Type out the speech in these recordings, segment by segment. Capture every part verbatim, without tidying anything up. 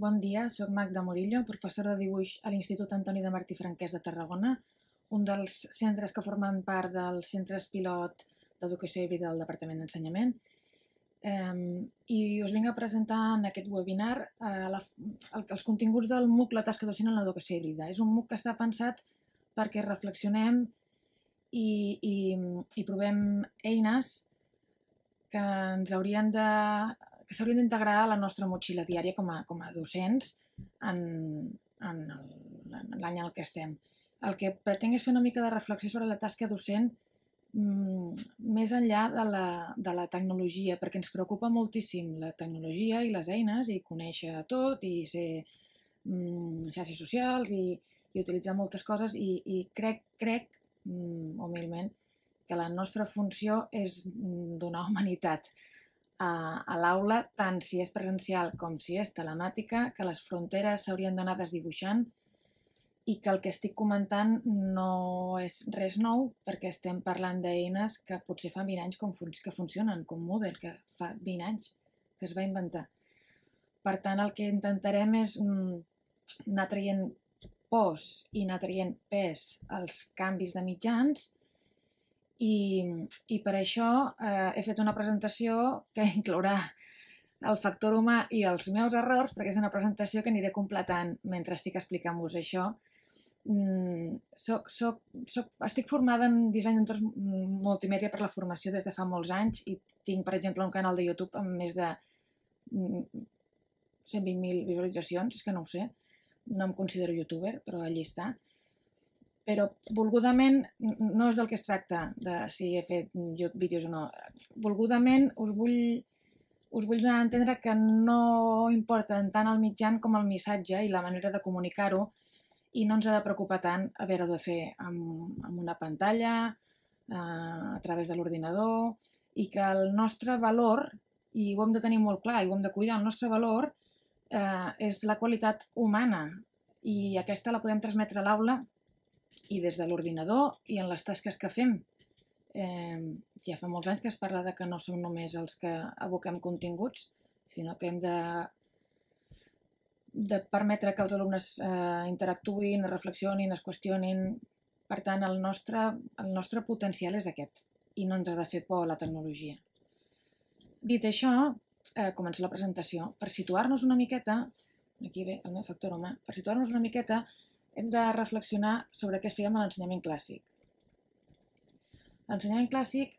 Bon dia, soc Magda Murillo, professora de dibuix a l'Institut Antoni de Martí Franquès de Tarragona, un dels centres que formen part dels centres pilot d'educació híbrida del Departament d'Ensenyament. I us vinc a presentar en aquest webinar els continguts del MOOC La tasca docent en l'educació híbrida. És un MOOC que està pensat perquè reflexionem i provem eines que ens haurien de que s'haurien d'integrar a la nostra motxilla diària com a docents en l'any en què estem. El que pretenc és fer una mica de reflexió sobre la tasca docent més enllà de la tecnologia, perquè ens preocupa moltíssim la tecnologia i les eines, i conèixer tot, i ser xarxes socials, i utilitzar moltes coses, i crec, crec, humilment, que la nostra funció és donar humanitat a l'aula, tant si és presencial com si és telemàtica, que les fronteres s'haurien d'anar desdibuixant i que el que estic comentant no és res nou, perquè estem parlant d'eines que potser fa vint anys que funcionen, com Moodle, que fa vint anys que es va inventar. Per tant, el que intentarem és anar traient pors i anar traient pes als canvis de mitjans. I per això he fet una presentació que inclourà el factor humà i els meus errors, perquè és una presentació que aniré completant mentre estic explicant-vos això. Estic formada en disseny d'entorns multimèdia per la formació des de fa molts anys i tinc, per exemple, un canal de YouTube amb més de cent vint mil visualitzacions, és que no ho sé, no em considero youtuber, però allí està. Però volgudament, no és del que es tracta, de si he fet vídeos o no, volgudament us vull donar a entendre que no importa tant el mitjan com el missatge i la manera de comunicar-ho, i no ens ha de preocupar tant haver-ho de fer amb una pantalla, a través de l'ordinador, i que el nostre valor, i ho hem de tenir molt clar, i ho hem de cuidar, el nostre valor és la qualitat humana, i aquesta la podem transmetre a l'aula i des de l'ordinador i en les tasques que fem. Ja fa molts anys que es parla que no som només els que aboquem continguts, sinó que hem de permetre que els alumnes interactuïn, reflexionin, es qüestionin. Per tant, el nostre potencial és aquest i no ens ha de fer por la tecnologia. Dit això, començo la presentació. Per situar-nos una miqueta, aquí ve el meu factor humà, per situar-nos una miqueta hem de reflexionar sobre què es feia amb l'ensenyament clàssic. L'ensenyament clàssic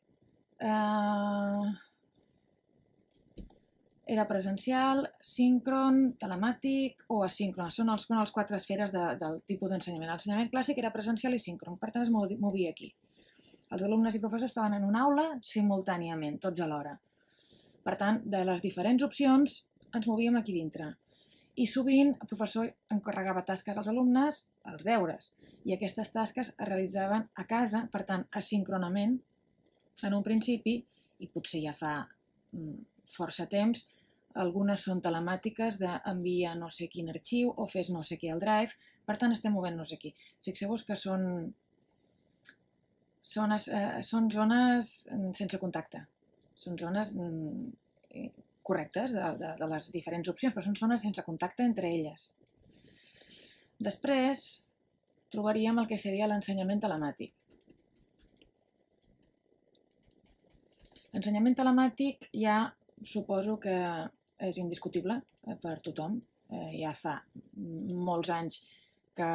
era presencial, síncron, telemàtic o asíncron. Són les quatre esferes del tipus d'ensenyament. L'ensenyament clàssic era presencial i síncron, per tant es movia aquí. Els alumnes i professors estaven en una aula simultàniament, tots alhora. Per tant, de les diferents opcions ens movíem aquí dintre. I sovint el professor encarregava tasques als alumnes, els deures, i aquestes tasques es realitzaven a casa, per tant, asíncronament, en un principi, i potser ja fa força temps, algunes són telemàtiques d'enviar no sé quin arxiu o fes no sé què al Drive, per tant, estem movent-nos aquí. Fixeu-vos que són zones sense contacte, són zones correctes de les diferents opcions, però són zones sense contacte entre elles. Després trobaríem el que seria l'ensenyament telemàtic. L'ensenyament telemàtic ja suposo que és indiscutible per tothom. Ja fa molts anys que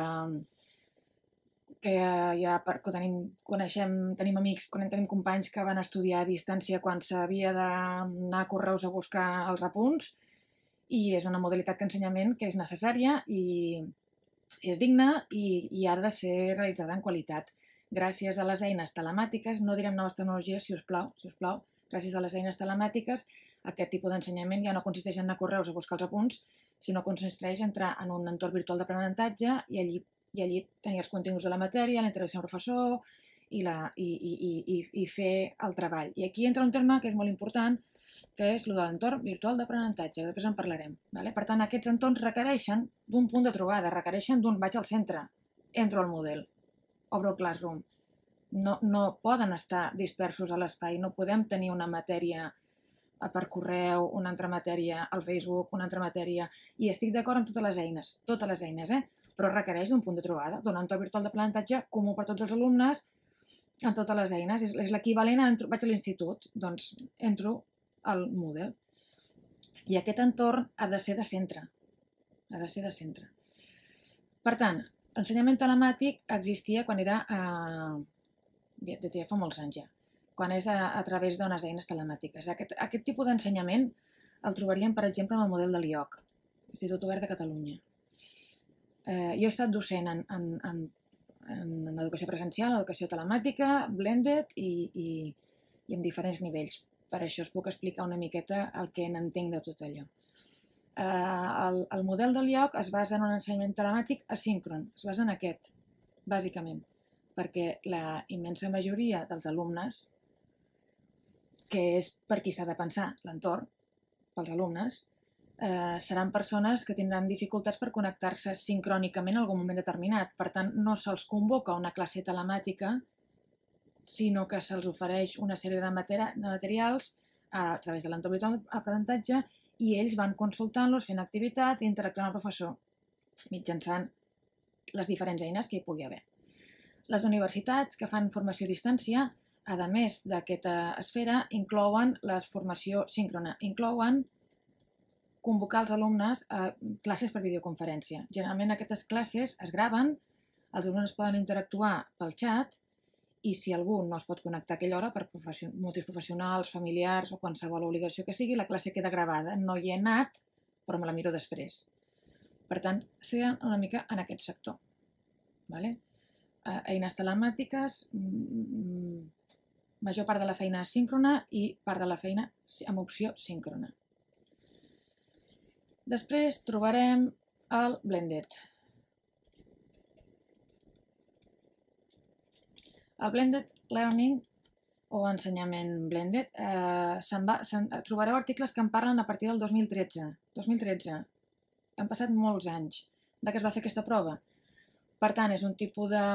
tenim amics, tenim companys que van estudiar a distància quan s'havia d'anar a correus a buscar els apunts, i és una modalitat d'ensenyament que és necessària i és digna i ha de ser realitzada en qualitat. Gràcies a les eines telemàtiques, no direm noves tecnologies, si us plau, si us plau, gràcies a les eines telemàtiques, aquest tipus d'ensenyament ja no consisteix en anar a correus a buscar els apunts, sinó que consisteix en entrar en un entorn virtual d'aprenentatge i allí i allí tenir els continguts de la matèria, la interacció amb el professor i fer el treball. I aquí entra un terme que és molt important, que és l'entorn virtual d'aprenentatge, després en parlarem. Per tant, aquests entorns requereixen d'un punt de trobada, requereixen d'un vaig al centre, entro al Moodle, obro el Classroom. No poden estar dispersos a l'espai, no podem tenir una matèria per correu, una altra matèria al Facebook, una altra matèria, i estic d'acord amb totes les eines, totes les eines, eh? Però requereix d'un punt de trobada, d'un entorn virtual d'aprenentatge comú per tots els alumnes, amb totes les eines. És l'equivalent a entro, vaig a l'institut, doncs entro al Moodle. I aquest entorn ha de ser de centre. Ha de ser de centre. Per tant, l'ensenyament telemàtic existia quan era, eh, de, de fa molts anys ja, quan és a, a través d'unes eines telemàtiques. Aquest, aquest tipus d'ensenyament el trobaríem, per exemple, en el model de l'I O C, Institut Obert de Catalunya. Eh, jo he estat docent en, en, en, en educació presencial, educació telemàtica, blended i, i, i en diferents nivells. Per això us puc explicar una miqueta el que n'entenc de tot allò. Eh, el, el model de l'I O C es basa en un ensenyament telemàtic asíncron, es basa en aquest, bàsicament, perquè la immensa majoria dels alumnes, que és per qui s'ha de pensar l'entorn, pels alumnes, eh, seran persones que tindran dificultats per connectar-se sincrònicament en algun moment determinat. Per tant, no se'ls convoca una classe telemàtica, sinó que se'ls ofereix una sèrie de, materi de materials a, a través de l'entorn virtual d'aprenentatge i ells van consultant-los, fent activitats i interactuant amb el professor mitjançant les diferents eines que hi pugui haver. Les universitats que fan formació a distància, a més d'aquesta esfera, inclouen la formació síncrona, inclouen convocar els alumnes a classes per videoconferència. Generalment aquestes classes es graven, els alumnes poden interactuar pel xat i si algú no es pot connectar a aquella hora per profession motius professionals, familiars o qualsevol obligació que sigui, la classe queda gravada. No hi he anat, però me la miro després. Per tant, serà una mica en aquest sector. Vale? Eh, eines telemàtiques, major part de la feina asíncrona i part de la feina amb opció síncrona. Després trobarem el blended. El blended learning o ensenyament blended, eh, se'n va, se'n, trobareu articles que en parlen a partir del dos mil tretze. dos mil tretze. Han passat molts anys de que es va fer aquesta prova. Per tant, és un tipus de,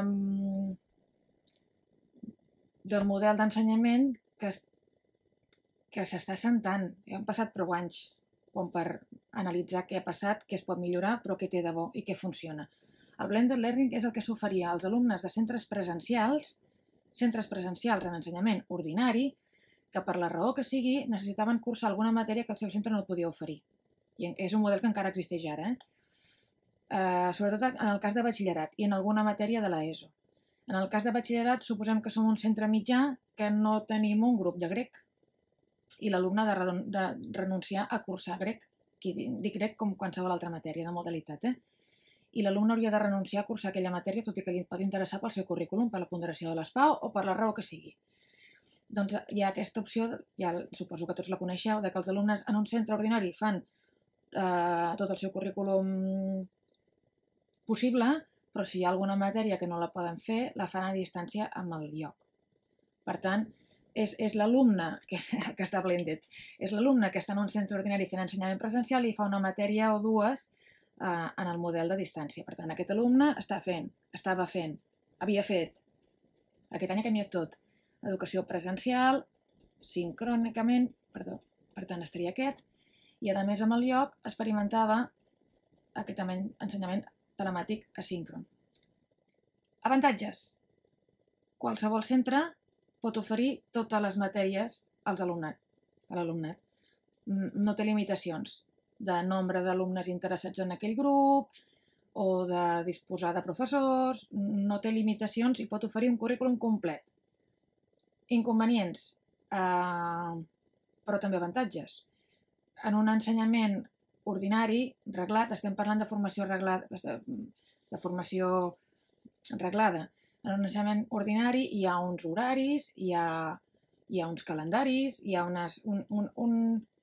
de model d'ensenyament que, que s'està assentant. Han passat prou anys com per analitzar què ha passat, què es pot millorar, però què té de bo i què funciona. El blended learning és el que s'oferia als alumnes de centres presencials, centres presencials en ensenyament ordinari, que per la raó que sigui necessitaven cursar alguna matèria que el seu centre no podia oferir. I és un model que encara existeix ara, eh? Eh, sobretot en el cas de batxillerat i en alguna matèria de l'ESO. En el cas de batxillerat suposem que som un centre mitjà que no tenim un grup de grec i l'alumne ha de, de renunciar a cursar grec, que dic grec com qualsevol altra matèria de modalitat, eh? I l'alumne hauria de renunciar a cursar aquella matèria, tot i que li pot interessar pel seu currículum, per la ponderació de l'S P A O o per la raó que sigui. Doncs hi ha aquesta opció, ja suposo que tots la coneixeu, de que els alumnes en un centre ordinari fan eh, tot el seu currículum possible, però si hi ha alguna matèria que no la poden fer, la fan a distància amb el lloc. Per tant, és, és l'alumne que, que està blended, és l'alumne que està en un centre ordinari fent ensenyament presencial i fa una matèria o dues eh, en el model de distància. Per tant, aquest alumne està fent, estava fent, havia fet, aquest any ha canviat tot, educació presencial, sincrònicament, perdó, per tant estaria aquest, i a més amb el lloc experimentava aquest ensenyament telemàtic asíncron. Avantatges. Qualsevol centre pot oferir totes les matèries als alumnat, a l'alumnat. No té limitacions de nombre d'alumnes interessats en aquell grup o de disposar de professors, no té limitacions i pot oferir un currículum complet. Inconvenients, eh, però també avantatges. En un ensenyament ordinari, reglat, estem parlant de formació reglada, de formació reglada. En un ensenyament ordinari hi ha uns horaris, hi ha, hi ha uns calendaris, hi ha unes, un, un, un,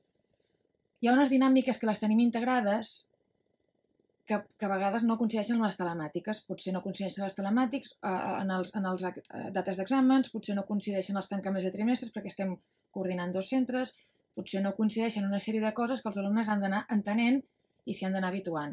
hi ha unes dinàmiques que les tenim integrades que, que a vegades no coincideixen amb les telemàtiques. Potser no coincideixen les telemàtics eh, en els, en els dates d'exàmens, potser no coincideixen els tancaments de trimestres perquè estem coordinant dos centres, potser no coincideixen una sèrie de coses que els alumnes han d'anar entenent i s'hi han d'anar habituant.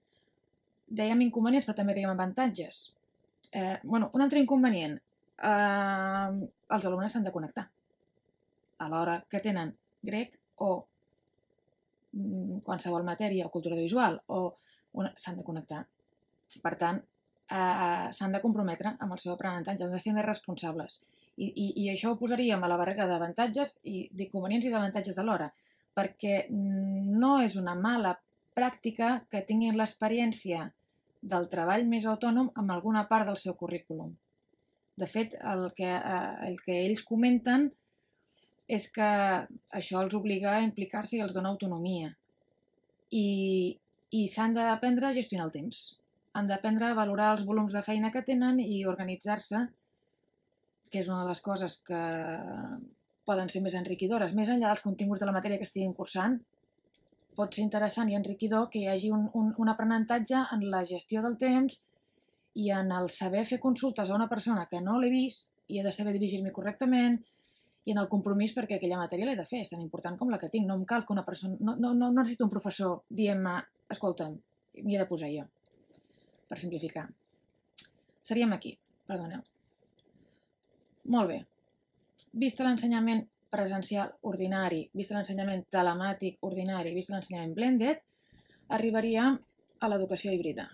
Dèiem inconvenients, però també dèiem avantatges. Eh, bueno, un altre inconvenient, eh, els alumnes s'han de connectar a l'hora que tenen grec o qualsevol matèria o cultura visual o s'han de connectar. Per tant, eh, s'han de comprometre amb el seu aprenentatge, han de ser més responsables. I, i, i això ho posaríem a la barrera d'avantatges i d'inconvenients i d'avantatges alhora, perquè no és una mala pràctica que tinguin l'experiència del treball més autònom amb alguna part del seu currículum. De fet, el que, eh, el que ells comenten és que això els obliga a implicar-se i els dona autonomia. I, i s'han d'aprendre a gestionar el temps. Han d'aprendre a valorar els volums de feina que tenen i organitzar-se, que és una de les coses que poden ser més enriquidores. Més enllà dels continguts de la matèria que estiguin cursant, pot ser interessant i enriquidor que hi hagi un, un, un aprenentatge en la gestió del temps i en el saber fer consultes a una persona que no l'he vist i he de saber dirigir-m'hi correctament, i en el compromís perquè aquella matèria l'he de fer, és tan important com la que tinc. No em cal que una persona... No, no, no necessito un professor dient-me, escolta'm, m'hi he de posar jo, per simplificar. Seríem aquí, perdoneu. Molt bé. Vist l'ensenyament presencial ordinari, vist l'ensenyament telemàtic ordinari, vist l'ensenyament blended, arribaríem a l'educació híbrida.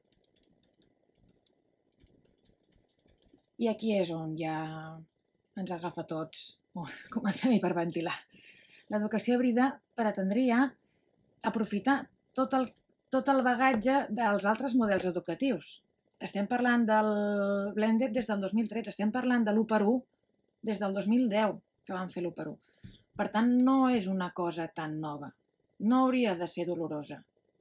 I aquí és on ja ens agafa tots. Comencem a hiperventilar. L'educació híbrida pretendria aprofitar tot el, tot el bagatge dels altres models educatius. Estem parlant del blended des del dos mil tretze, estem parlant de l'u per u des del dos mil deu, que van fer l'u per u. Per tant, no és una cosa tan nova. No hauria de ser dolorosa.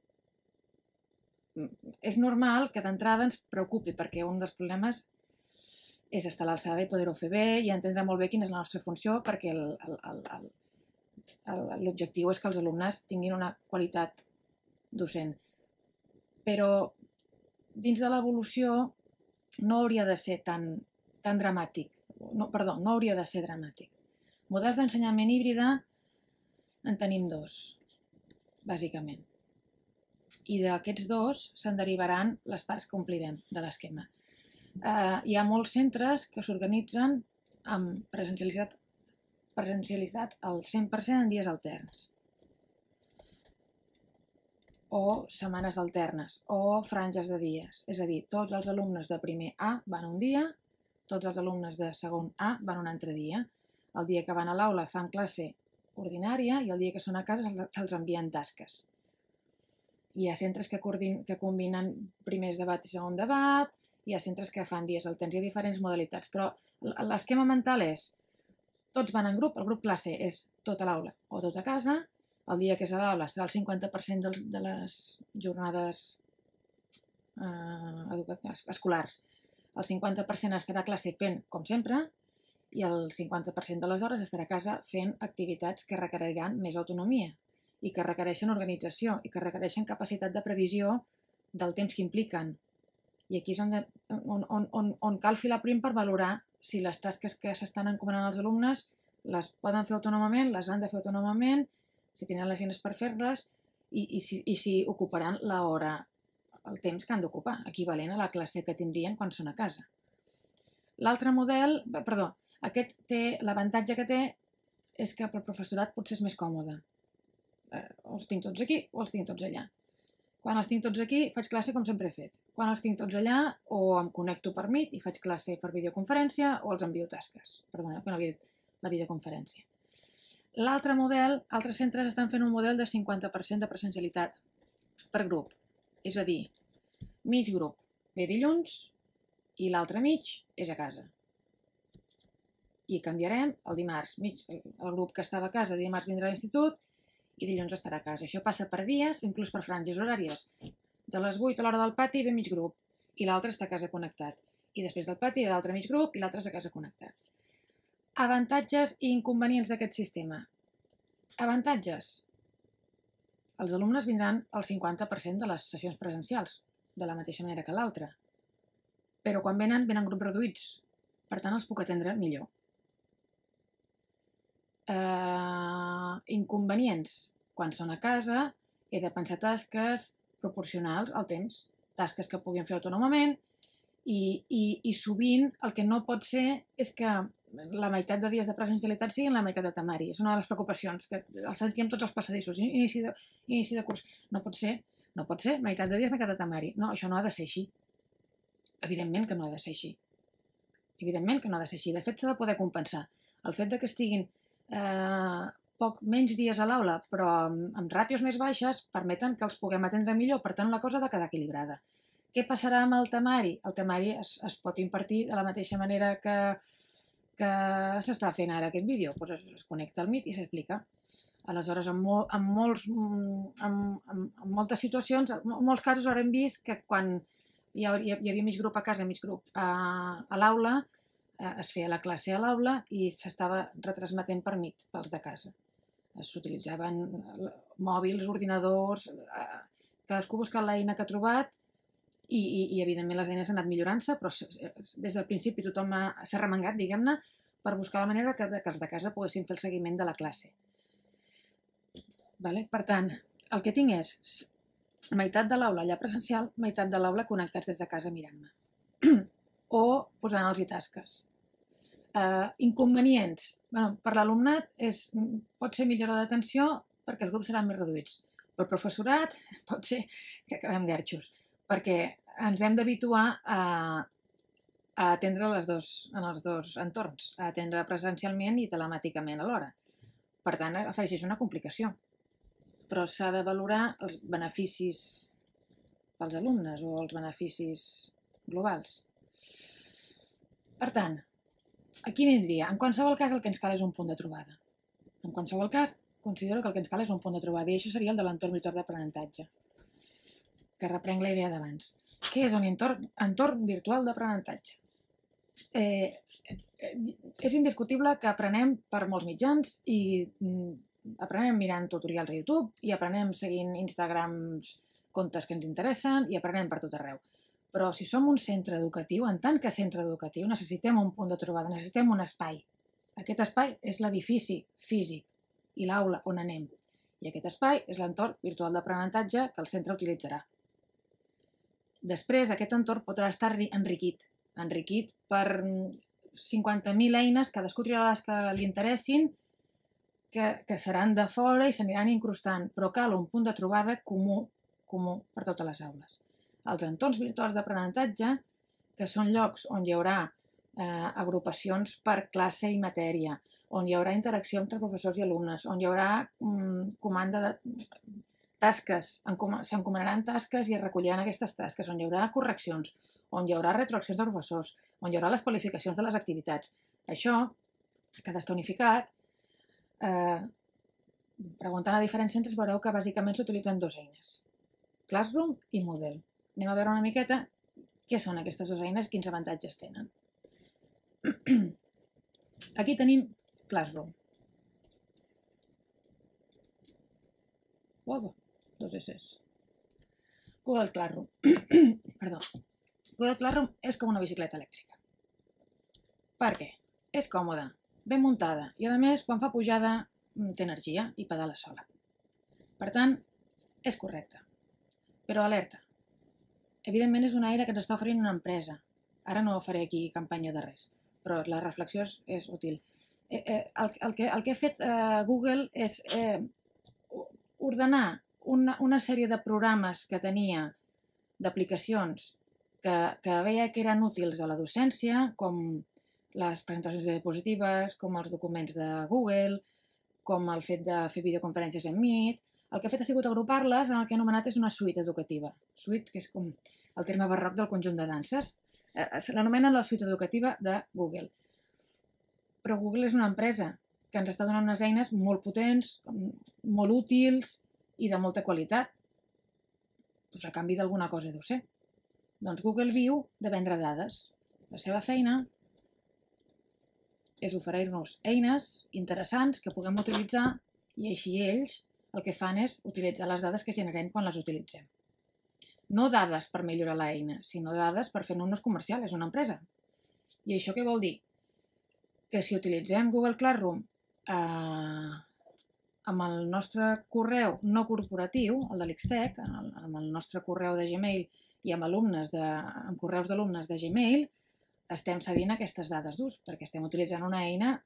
És normal que d'entrada ens preocupi, perquè un dels problemes és estar a l'alçada i poder-ho fer bé i entendre molt bé quina és la nostra funció, perquè l'objectiu és que els alumnes tinguin una qualitat docent. Però dins de l'evolució no hauria de ser tan, tan dramàtic. No, perdó, no hauria de ser dramàtic. Models d'ensenyament híbrida en tenim dos, bàsicament. I d'aquests dos se'n derivaran les parts que omplirem de l'esquema. Uh, hi ha molts centres que s'organitzen amb presencialitat, presencialitat al cent per cent en dies alterns o setmanes alternes o franges de dies. És a dir, tots els alumnes de primer A van un dia, tots els alumnes de segon A van un altre dia. El dia que van a l'aula fan classe ordinària i el dia que són a casa se'ls envien tasques. Hi ha centres que, que combinen primers debat i segon debat, hi ha centres que fan dies alterns, hi ha diferents modalitats, però l'esquema mental és tots van en grup, el grup classe és tot a l'aula o tot a casa, el dia que és a l'aula serà el cinquanta per cent dels, de les jornades eh, escolars, el cinquanta per cent estarà a classe fent com sempre i el cinquanta per cent de les hores estarà a casa fent activitats que requeriran més autonomia i que requereixen organització i que requereixen capacitat de previsió del temps que impliquen. I aquí és on, on, on, on, on cal filar prim per valorar si les tasques que s'estan encomanant als alumnes les poden fer autònomament, les han de fer autònomament, si tenen les eines per fer-les i, i, si, i si ocuparan l'hora, el temps que han d'ocupar, equivalent a la classe que tindrien quan són a casa. L'altre model, perdó, aquest té, l'avantatge que té és que pel professorat potser és més còmode. Eh, els tinc tots aquí o els tinc tots allà. Quan els tinc tots aquí, faig classe com sempre he fet. Quan els tinc tots allà, o em connecto per Meet i faig classe per videoconferència, o els envio tasques. Perdoneu que no havia dit la videoconferència. L'altre model, altres centres estan fent un model de cinquanta per cent de presencialitat per grup. És a dir, mig grup ve dilluns i l'altre mig és a casa. I canviarem el dimarts. Mig, el grup que estava a casa dimarts vindrà a l'institut i dilluns estarà a casa. Això passa per dies o inclús per franges horàries. De les vuit a l'hora del pati ve mig grup i l'altre està a casa connectat. I després del pati ve l'altre mig grup i l'altre és a casa connectat. Avantatges i inconvenients d'aquest sistema. Avantatges. Els alumnes vindran el cinquanta per cent de les sessions presencials, de la mateixa manera que l'altre. Però quan venen, venen grups reduïts. Per tant, els puc atendre millor. Uh, inconvenients. Quan són a casa he de pensar tasques proporcionals al temps, tasques que puguin fer autònomament i, i, i sovint el que no pot ser és que la meitat de dies de presencialitat siguin la meitat de temari. És una de les preocupacions, que el sentíem tots els passadissos, inici de, inici de curs. No pot ser, no pot ser, meitat de dies, meitat de temari. No, això no ha de ser així. Evidentment que no ha de ser així. Evidentment que no ha de ser així. De fet, s'ha de poder compensar. El fet de que estiguin eh, poc menys dies a l'aula, però amb, amb ràtios més baixes, permeten que els puguem atendre millor. Per tant, la cosa ha de quedar equilibrada. Què passarà amb el temari? El temari es, es pot impartir de la mateixa manera que, que s'està fent ara aquest vídeo. Pues es, es connecta al Meet i s'explica. Aleshores, en, mol, en, molts, en, en, en moltes situacions, en molts casos haurem vist que quan hi havia, hi havia mig grup a casa, mig grup a, a l'aula, es feia la classe a l'aula i s'estava retransmetent per Meet, pels de casa. S'utilitzaven mòbils, ordinadors, cadascú busca l'eina que ha trobat. I, i, i evidentment les eines han anat millorant-se, però des del principi tothom s'ha remengat, diguem-ne, per buscar la manera que, que els de casa poguessin fer el seguiment de la classe. Vale? Per tant, el que tinc és meitat de l'aula allà presencial, meitat de l'aula connectats des de casa mirant-me. O posant-los tasques. Uh, inconvenients. Bueno, per l'alumnat pot ser millora d'atenció perquè els grups seran més reduïts. Pel professorat pot ser que acabem garxos, perquè ens hem d'habituar a, a atendre les dos, en els dos entorns, a atendre presencialment i telemàticament alhora. Per tant, afegeix una complicació. Però s'ha de valorar els beneficis pels alumnes o els beneficis globals. Per tant, aquí vindria, en qualsevol cas el que ens cal és un punt de trobada. En qualsevol cas, considero que el que ens cal és un punt de trobada i això seria el de l'entorn virtual d'aprenentatge, que reprenc la idea d'abans. Què és un entorn, entorn virtual d'aprenentatge? Eh, eh, és indiscutible que aprenem per molts mitjans i mm, aprenem mirant tutorials a YouTube i aprenem seguint Instagrams, comptes que ens interessen i aprenem per tot arreu. Però si som un centre educatiu, en tant que centre educatiu, necessitem un punt de trobada, necessitem un espai. Aquest espai és l'edifici físic i l'aula on anem. I aquest espai és l'entorn virtual d'aprenentatge que el centre utilitzarà. Després, aquest entorn podrà estar enriquit, enriquit per cinquanta mil eines, cadascú triarà les que li interessin, que, que seran de fora i s'aniran incrustant, però cal un punt de trobada comú, comú per totes les aules. Els entorns virtuals d'aprenentatge, que són llocs on hi haurà eh, agrupacions per classe i matèria, on hi haurà interacció entre professors i alumnes, on hi haurà mm, comanda de tasques, s'encomanaran tasques i es recolliran aquestes tasques, on hi haurà correccions, on hi haurà retroaccions de professors, on hi haurà les qualificacions de les activitats. Això, que ha d'estar unificat, eh, preguntant a diferents centres veureu que bàsicament s'utilitzen dues eines, Classroom i Moodle. Anem a veure una miqueta què són aquestes dues eines, quins avantatges tenen. Aquí tenim Classroom. Uau, dos esses. Google Classroom. Perdó. Google Classroom és com una bicicleta elèctrica. Per què? És còmoda, ben muntada i, a més, quan fa pujada, té energia i pedala sola. Per tant, és correcte. Però alerta. Evidentment, és una eina que ens està oferint una empresa. Ara no faré aquí campanya de res, però la reflexió és, és útil. Eh, eh, el, el, que, el que ha fet eh, Google és eh, ordenar una, una sèrie de programes que tenia, d'aplicacions, que, que veia que eren útils a la docència, com les presentacions de diapositives, com els documents de Google, com el fet de fer videoconferències en Meet. El que ha fet ha sigut agrupar-les en el que ha anomenat és una suite educativa. Suite, que és com el terme barroc del conjunt de danses. L'anomenen la suite educativa de Google. Però Google és una empresa que ens està donant unes eines molt potents, molt útils i de molta qualitat. Doncs a canvi d'alguna cosa deu ser. Doncs Google viu de vendre dades. La seva feina és oferir-nos eines interessants que puguem utilitzar i així ells el que fan és utilitzar les dades que generem quan les utilitzem. No dades per millorar l'eina, sinó dades per fer un ús comercial, és una empresa. I això què vol dir? Que si utilitzem Google Classroom eh, amb el nostre correu no corporatiu, el de l'X-Tec, amb el nostre correu de Gmail i amb alumnes de, amb correus d'alumnes de Gmail, estem cedint aquestes dades d'ús, perquè estem utilitzant una eina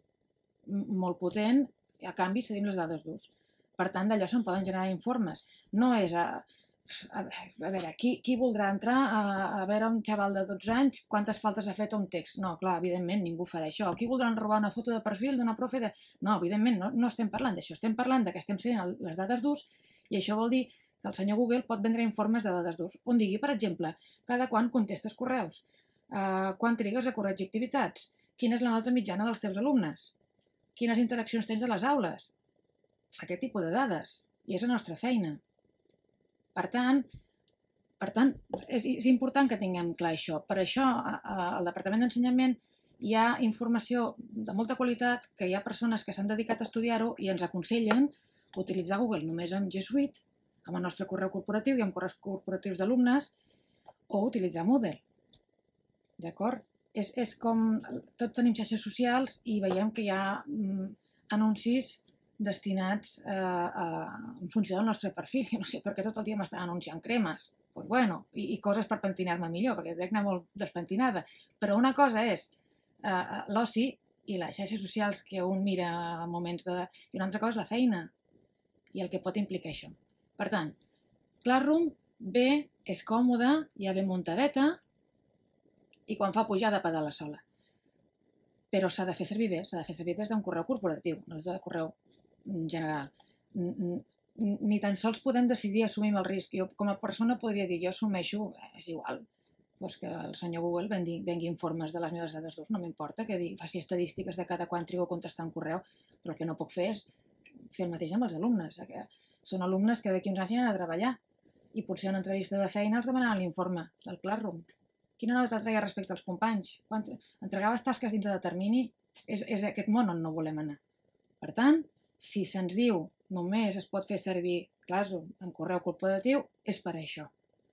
molt potent i a canvi cedim les dades d'ús. Per tant, d'allò se'n poden generar informes. No és a... A veure, qui, qui voldrà entrar a, a veure un xaval de dotze anys quantes faltes ha fet un text? No, clar, evidentment, ningú farà això. Qui voldrà robar una foto de perfil d'una profe de... No, evidentment, no, no estem parlant d'això. Estem parlant de que estem cedint les dades d'ús i això vol dir que el senyor Google pot vendre informes de dades d'ús on digui, per exemple, cada quan contestes correus, uh, quan trigues a corregir activitats, quina és la nota mitjana dels teus alumnes, quines interaccions tens a les aules, aquest tipus de dades. I és la nostra feina. Per tant, per tant és, és important que tinguem clar això. Per això, al Departament d'Ensenyament hi ha informació de molta qualitat, que hi ha persones que s'han dedicat a estudiar-ho i ens aconsellen utilitzar Google només amb G Suite, amb el nostre correu corporatiu i amb correus corporatius d'alumnes, o utilitzar Moodle. D'acord? És, és com... Tots tenim xarxes socials i veiem que hi ha mm, anuncis destinats a, a, en funció del nostre perfil. Jo no sé per què tot el dia m'estan anunciant cremes. Doncs pues bueno, i, i coses per pentinar-me millor, perquè dec anar molt despentinada. Però una cosa és uh, l'oci i les xarxes socials que un mira a moments de... I una altra cosa és la feina i el que pot implicar això. Per tant, Classroom bé, és còmode, ja ben muntadeta i quan fa pujada pedala sola. Però s'ha de fer servir bé, s'ha de fer servir des d'un correu corporatiu, no és de correu general. Ni tan sols podem decidir assumir el risc. Jo com a persona podria dir, jo assumeixo, és igual, doncs que el senyor Google vengui, vengui informes de les meves dades d'ús, no m'importa que digui, faci estadístiques de cada quan trigo a contestar un correu, però el que no puc fer és fer el mateix amb els alumnes. Són alumnes que d'aquí uns anys han de treballar i potser una entrevista de feina els demanaran l'informe del Classroom. Quina nota treia respecte als companys? Quan entregaves tasques dins de termini? És, és aquest món on no volem anar. Per tant, si se'ns diu només es pot fer servir Classroom en correu corporatiu, és per això.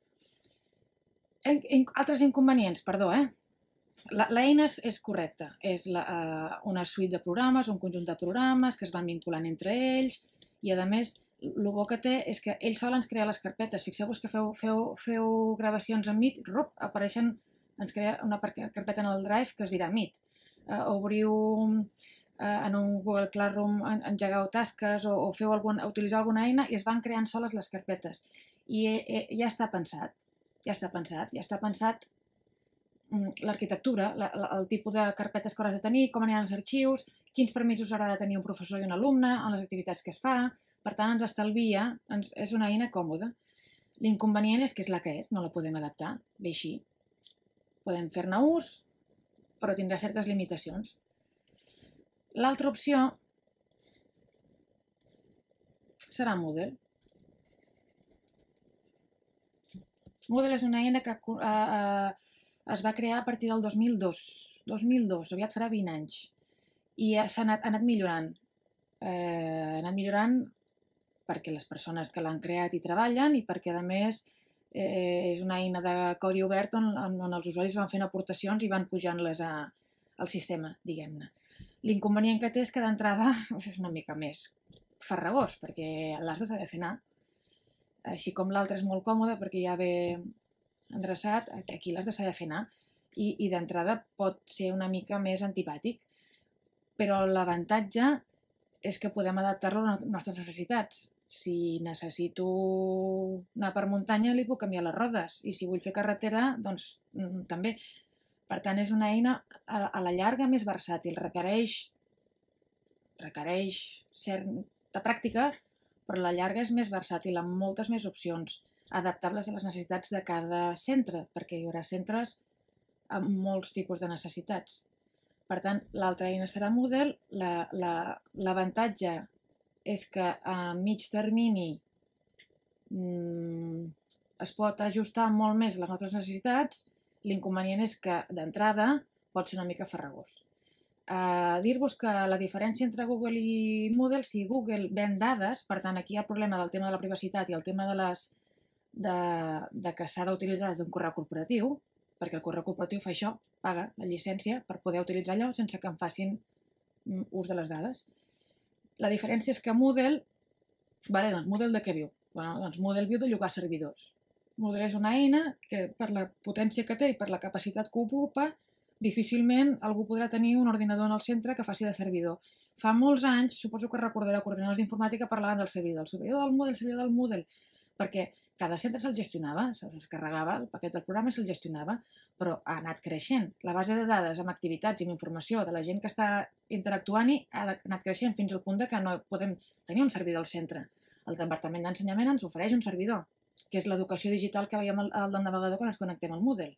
En, en, altres inconvenients, perdó, eh? L'eina és, és correcta. És la, uh, una suite de programes, un conjunt de programes que es van vinculant entre ells i, a més, el bo que té és que ell sol ens crea les carpetes. Fixeu-vos que feu, feu, feu gravacions en Meet, rup, apareixen, ens crea una carpeta en el Drive que es dirà Meet. Uh, obriu uh, en un Google Classroom, engegau tasques o, o feu algun, utilitzar alguna eina i es van creant soles les carpetes. I eh, ja està pensat, ja està pensat, ja està pensat l'arquitectura, el tipus de carpetes que hauràs de tenir, com aniran els arxius, quins permisos haurà de tenir un professor i un alumne en les activitats que es fa. Per tant, ens estalvia, ens, és una eina còmoda. L'inconvenient és que és la que és, no la podem adaptar, bé així. Podem fer-ne ús, però tindrà certes limitacions. L'altra opció serà Moodle. Moodle és una eina que eh, eh, es va crear a partir del dos mil dos, dos mil dos, aviat farà vint anys, i s'ha anat, anat millorant. Eh, ha anat millorant perquè les persones que l'han creat hi treballen i perquè, a més, eh, és una eina de codi obert on, on els usuaris van fent aportacions i van pujant-les al sistema, diguem-ne. L'inconvenient que té és que d'entrada és una mica més farragós, perquè l'has de saber fer anar. Així com l'altre és molt còmode perquè ja ve endreçat, aquí l'has de saber fer anar i, i d'entrada pot ser una mica més antipàtic. Però l'avantatge és que podem adaptar-lo a les nostres necessitats. Si necessito anar per muntanya, li puc canviar les rodes. I si vull fer carretera, doncs també. Per tant, és una eina a la llarga més versàtil. Requereix, requereix certa pràctica, però a la llarga és més versàtil, amb moltes més opcions, adaptables a les necessitats de cada centre, perquè hi haurà centres amb molts tipus de necessitats. Per tant, l'altra eina serà Moodle. L'avantatge la, la, és que a mig termini mmm, es pot ajustar molt més les nostres necessitats. L'inconvenient és que, d'entrada, pot ser una mica farragós. Uh, Dir-vos que la diferència entre Google i Moodle, si Google ven dades, per tant, aquí hi ha el problema del tema de la privacitat i el tema de, les, de, de que s'ha d'utilitzar des d'un correu corporatiu, perquè el correu corporatiu fa això, paga la llicència per poder utilitzar allò sense que en facin ús de les dades. La diferència és que Moodle, vale, doncs Moodle de què viu? Bueno, doncs Moodle viu de llogar servidors. Moodle és una eina que per la potència que té i per la capacitat que ocupa difícilment algú podrà tenir un ordinador en el centre que faci de servidor. Fa molts anys, suposo que recordareu, coordinadors d'informàtica parlaven del servidor, el servidor del Moodle, el servidor del Moodle, perquè cada centre se'l gestionava, se'l descarregava, el paquet del programa se'l gestionava, però ha anat creixent. La base de dades amb activitats i amb informació de la gent que està interactuant-hi ha anat creixent fins al punt que no podem tenir un servidor al centre. El Departament d'Ensenyament ens ofereix un servidor, que és l'educació digital que veiem al del navegador quan ens connectem al Moodle.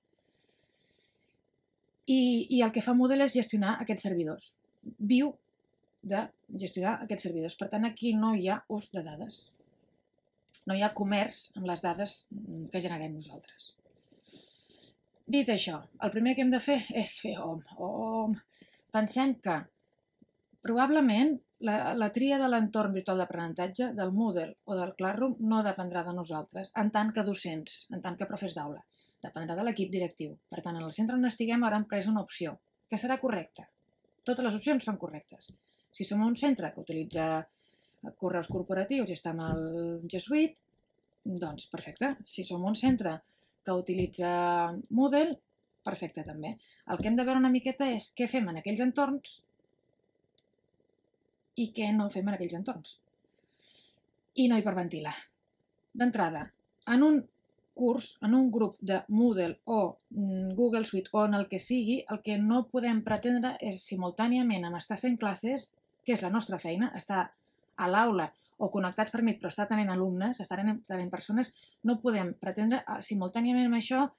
I, i el que fa Moodle és gestionar aquests servidors. Viu de gestionar aquests servidors. Per tant, aquí no hi ha ús de dades. No hi ha comerç amb les dades que generem nosaltres. Dit això, el primer que hem de fer és fer O M. O M. Pensem que probablement la, la tria de l'entorn virtual d'aprenentatge del Moodle o del Classroom no dependrà de nosaltres, en tant que docents, en tant que professors d'aula. Dependrà de l'equip directiu. Per tant, en el centre on estiguem haurem pres una opció, que serà correcta. Totes les opcions són correctes. Si som un centre que utilitza correus corporatius i està amb el G Suite, doncs perfecte. Si som un centre que utilitza Moodle, perfecte també. El que hem de veure una miqueta és què fem en aquells entorns i què no fem en aquells entorns. I no hiperventilar. D'entrada, en un curs, en un grup de Moodle o Google Suite o en el que sigui, el que no podem pretendre és simultàniament amb estar fent classes, que és la nostra feina, estar a l'aula o connectats per Meet però estar tenint alumnes, estar tenint persones, no podem pretendre simultàniament amb això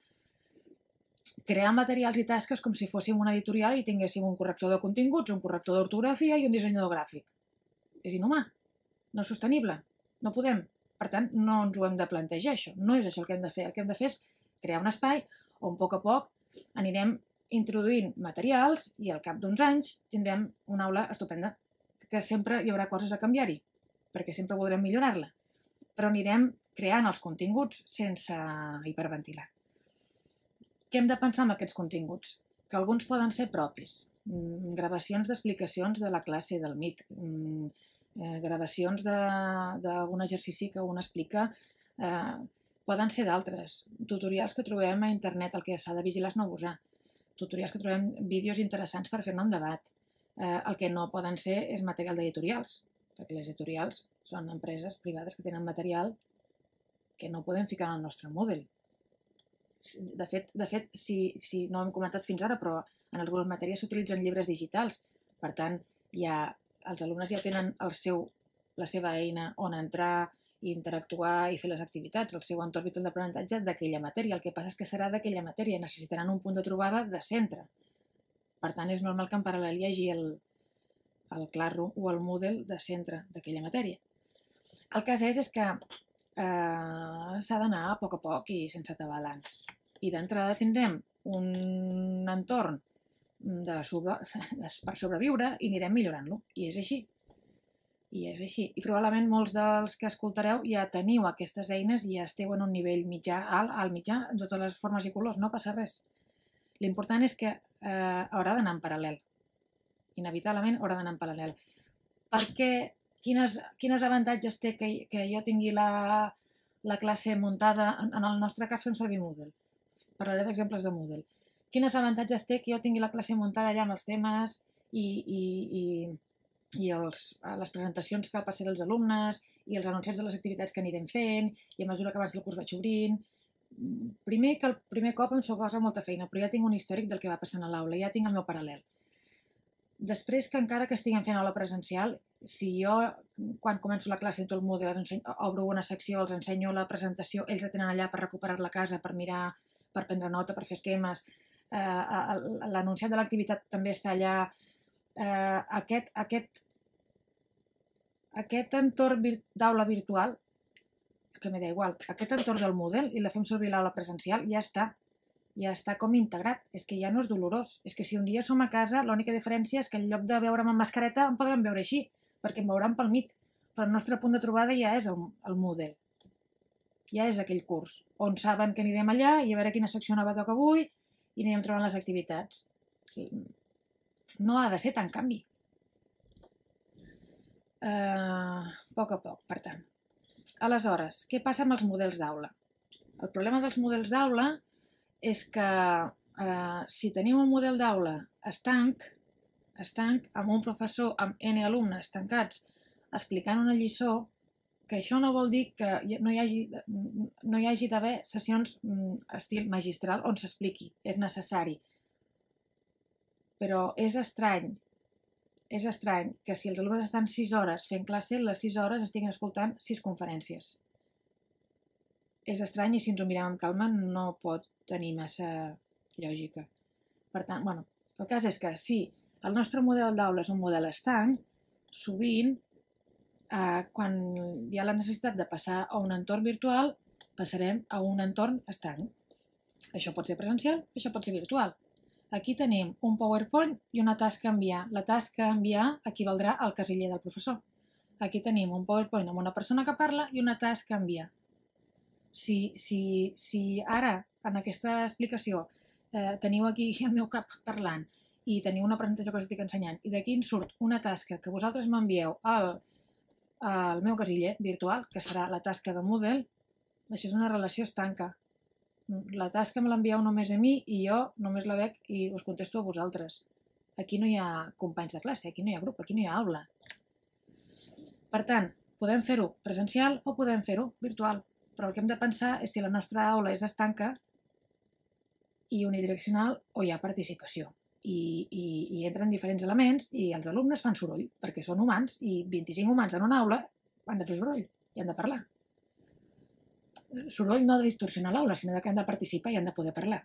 crear materials i tasques com si fóssim una editorial i tinguéssim un corrector de continguts, un corrector d'ortografia i un dissenyador gràfic. És inhumà, no és sostenible, no podem. Per tant, no ens ho hem de plantejar, això. No és això el que hem de fer. El que hem de fer és crear un espai on a poc a poc anirem introduint materials i al cap d'uns anys tindrem una aula estupenda, que sempre hi haurà coses a canviar-hi, perquè sempre voldrem millorar-la. Però anirem creant els continguts sense hiperventilar. Què hem de pensar amb aquests continguts? Que alguns poden ser propis. Gravacions d'explicacions de la classe del Meet, Eh, gravacions d'algun exercici que un explica, eh, poden ser d'altres, tutorials que trobem a internet, el que s'ha de vigilar és no abusar, tutorials que trobem vídeos interessants per fer-ne un debat, eh, el que no poden ser és material d'editorials, perquè les editorials són empreses privades que tenen material que no podem ficar en el nostre Moodle. De fet, de fet si, si no ho hem comentat fins ara, però en algunes matèries s'utilitzen llibres digitals, per tant, hi ha els alumnes ja tenen el seu, la seva eina on entrar, interactuar i fer les activitats, el seu entorn virtual d'aprenentatge d'aquella matèria. El que passa és que serà d'aquella matèria, necessitaran un punt de trobada de centre. Per tant, és normal que en paral·lel hi hagi el, el Classroom o el Moodle de centre d'aquella matèria. El cas és, és que eh, s'ha d'anar a poc a poc i sense atabalants. I d'entrada tindrem un entorn de sobre, per sobreviure i anirem millorant-lo. I és així. I és així. I probablement molts dels que escoltareu ja teniu aquestes eines i ja esteu en un nivell mitjà, alt, alt mitjà, de totes les formes i colors, no passa res. L'important és que eh, haurà d'anar en paral·lel. Inevitablement haurà d'anar en paral·lel. Perquè quines, quines avantatges té que, que jo tingui la, la classe muntada, en, en el nostre cas fem servir Moodle. Parlaré d'exemples de Moodle. Quines avantatges té que jo tingui la classe muntada allà amb els temes i, i, i, i els, les presentacions que passaran als alumnes i els anunciats de les activitats que anirem fent i a mesura que avanci el curs vaig obrint. Primer que el primer cop em suposa molta feina, però ja tinc un històric del que va passant a l'aula, ja tinc el meu paral·lel. Després que encara que estiguem fent aula presencial, si jo quan començo la classe entro al Moodle, obro una secció, els ensenyo la presentació, ells la tenen allà per recuperar-la a casa, per mirar, per prendre nota, per fer esquemes, Uh, l'anunciat de l'activitat també està allà. Uh, aquest, aquest, aquest entorn vir d'aula virtual, que m'he da igual, aquest entorn del Moodle i la fem servir l'aula presencial ja està, ja està com integrat. És que ja no és dolorós. És que si un dia som a casa, l'única diferència és que en lloc de veure'm amb mascareta em podem veure així, perquè em veuran pel Meet. Però el nostre punt de trobada ja és el, el Moodle. Ja és aquell curs, on saben que anirem allà i a veure quina secció nova toca avui i anirem trobant les activitats. No ha de ser tan canvi. Uh, poc a poc, per tant. Aleshores, què passa amb els models d'aula? El problema dels models d'aula és que eh, si tenim un model d'aula estanc, estanc, amb un professor amb N alumnes tancats explicant una lliçó, que això no vol dir que no hi hagi, no hi hagi d'haver sessions estil magistral on s'expliqui, és necessari. Però és estrany, és estrany que si els alumnes estan sis hores fent classe, les sis hores estiguin escoltant sis conferències. És estrany i si ens ho mirem amb calma no pot tenir massa lògica. Per tant, bueno, el cas és que si el nostre model d'aula és un model estanc, sovint, eh, quan hi ha la necessitat de passar a un entorn virtual, passarem a un entorn estanc. Això pot ser presencial, això pot ser virtual. Aquí tenim un PowerPoint i una tasca a enviar. La tasca a enviar equivaldrà al casiller del professor. Aquí tenim un PowerPoint amb una persona que parla i una tasca a enviar. Si, si, si ara, en aquesta explicació, eh, teniu aquí el meu cap parlant i teniu una presentació que us estic ensenyant i d'aquí en surt una tasca que vosaltres m'envieu al, al meu casiller virtual, que serà la tasca de Moodle, això és una relació estanca. La tasca me l'envieu només a mi i jo només la veig i us contesto a vosaltres. Aquí no hi ha companys de classe, aquí no hi ha grup, aquí no hi ha aula. Per tant, podem fer-ho presencial o podem fer-ho virtual, però el que hem de pensar és si la nostra aula és estanca i unidireccional o hi ha participació. I, i, i entren diferents elements i els alumnes fan soroll, perquè són humans i vint-i-cinc humans en una aula han de fer soroll i han de parlar. Soroll no de distorsionar l'aula, sinó que han de participar i han de poder parlar.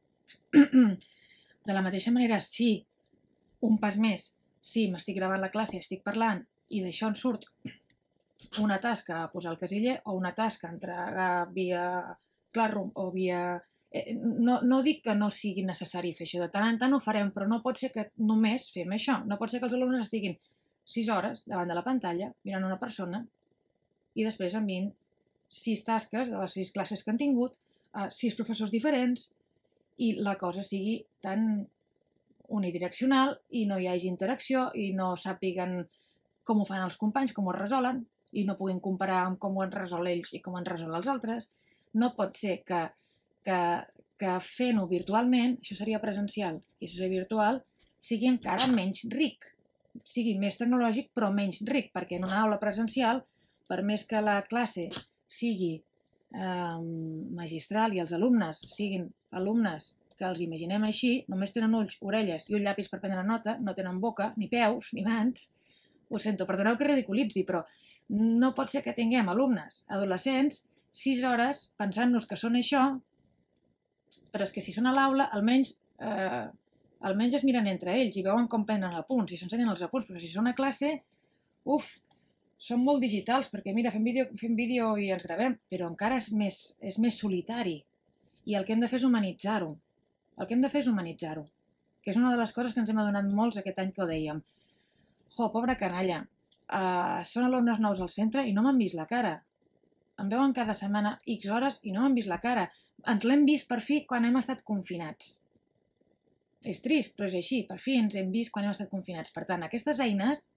De la mateixa manera, si un pas més, si m'estic gravant la classe i estic parlant i d'això en surt una tasca a posar al casiller o una tasca a entregar via Classroom o via... No, no dic que no sigui necessari fer això, de tant en tant ho farem, però no pot ser que només fem això. No pot ser que els alumnes estiguin sis hores davant de la pantalla mirant una persona i després enviïn sis tasques de les sis classes que han tingut, a sis professors diferents i la cosa sigui tan unidireccional i no hi hagi interacció i no sàpiguen com ho fan els companys, com ho resolen i no puguin comparar amb com ho han resolt ells i com han resolt els altres. No pot ser que, que, que fent-ho virtualment, això seria presencial i això seria virtual, sigui encara menys ric, sigui més tecnològic però menys ric, perquè en una aula presencial, per més que la classe sigui eh, magistral i els alumnes siguin alumnes que els imaginem així, només tenen ulls, orelles i un llapis per prendre nota, no tenen boca, ni peus, ni mans. Ho sento, perdoneu que ridiculitzi, però no pot ser que tinguem alumnes, adolescents, sis hores pensant-nos que són això, però és que si són a l'aula, almenys, eh, almenys es miren entre ells i veuen com prenen apunts, i s'ensenyen els apunts, però si són a classe, uf, són molt digitals, perquè mira, fem vídeo, fem vídeo i ens gravem, però encara és més, és més solitari. I el que hem de fer és humanitzar-ho. El que hem de fer és humanitzar-ho, que és una de les coses que ens hem adonat molts aquest any que ho dèiem. Jo, pobra canalla, uh, són alumnes nous al centre i no m'han vist la cara. Em veuen cada setmana X hores i no m'han vist la cara. Ens l'hem vist per fi quan hem estat confinats. És trist, però és així. Per fi ens hem vist quan hem estat confinats. Per tant, aquestes eines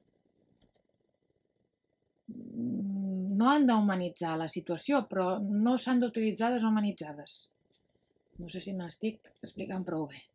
no han d'humanitzar la situació, però no s'han d'utilitzar deshumanitzades. No sé si m'estic explicant prou bé.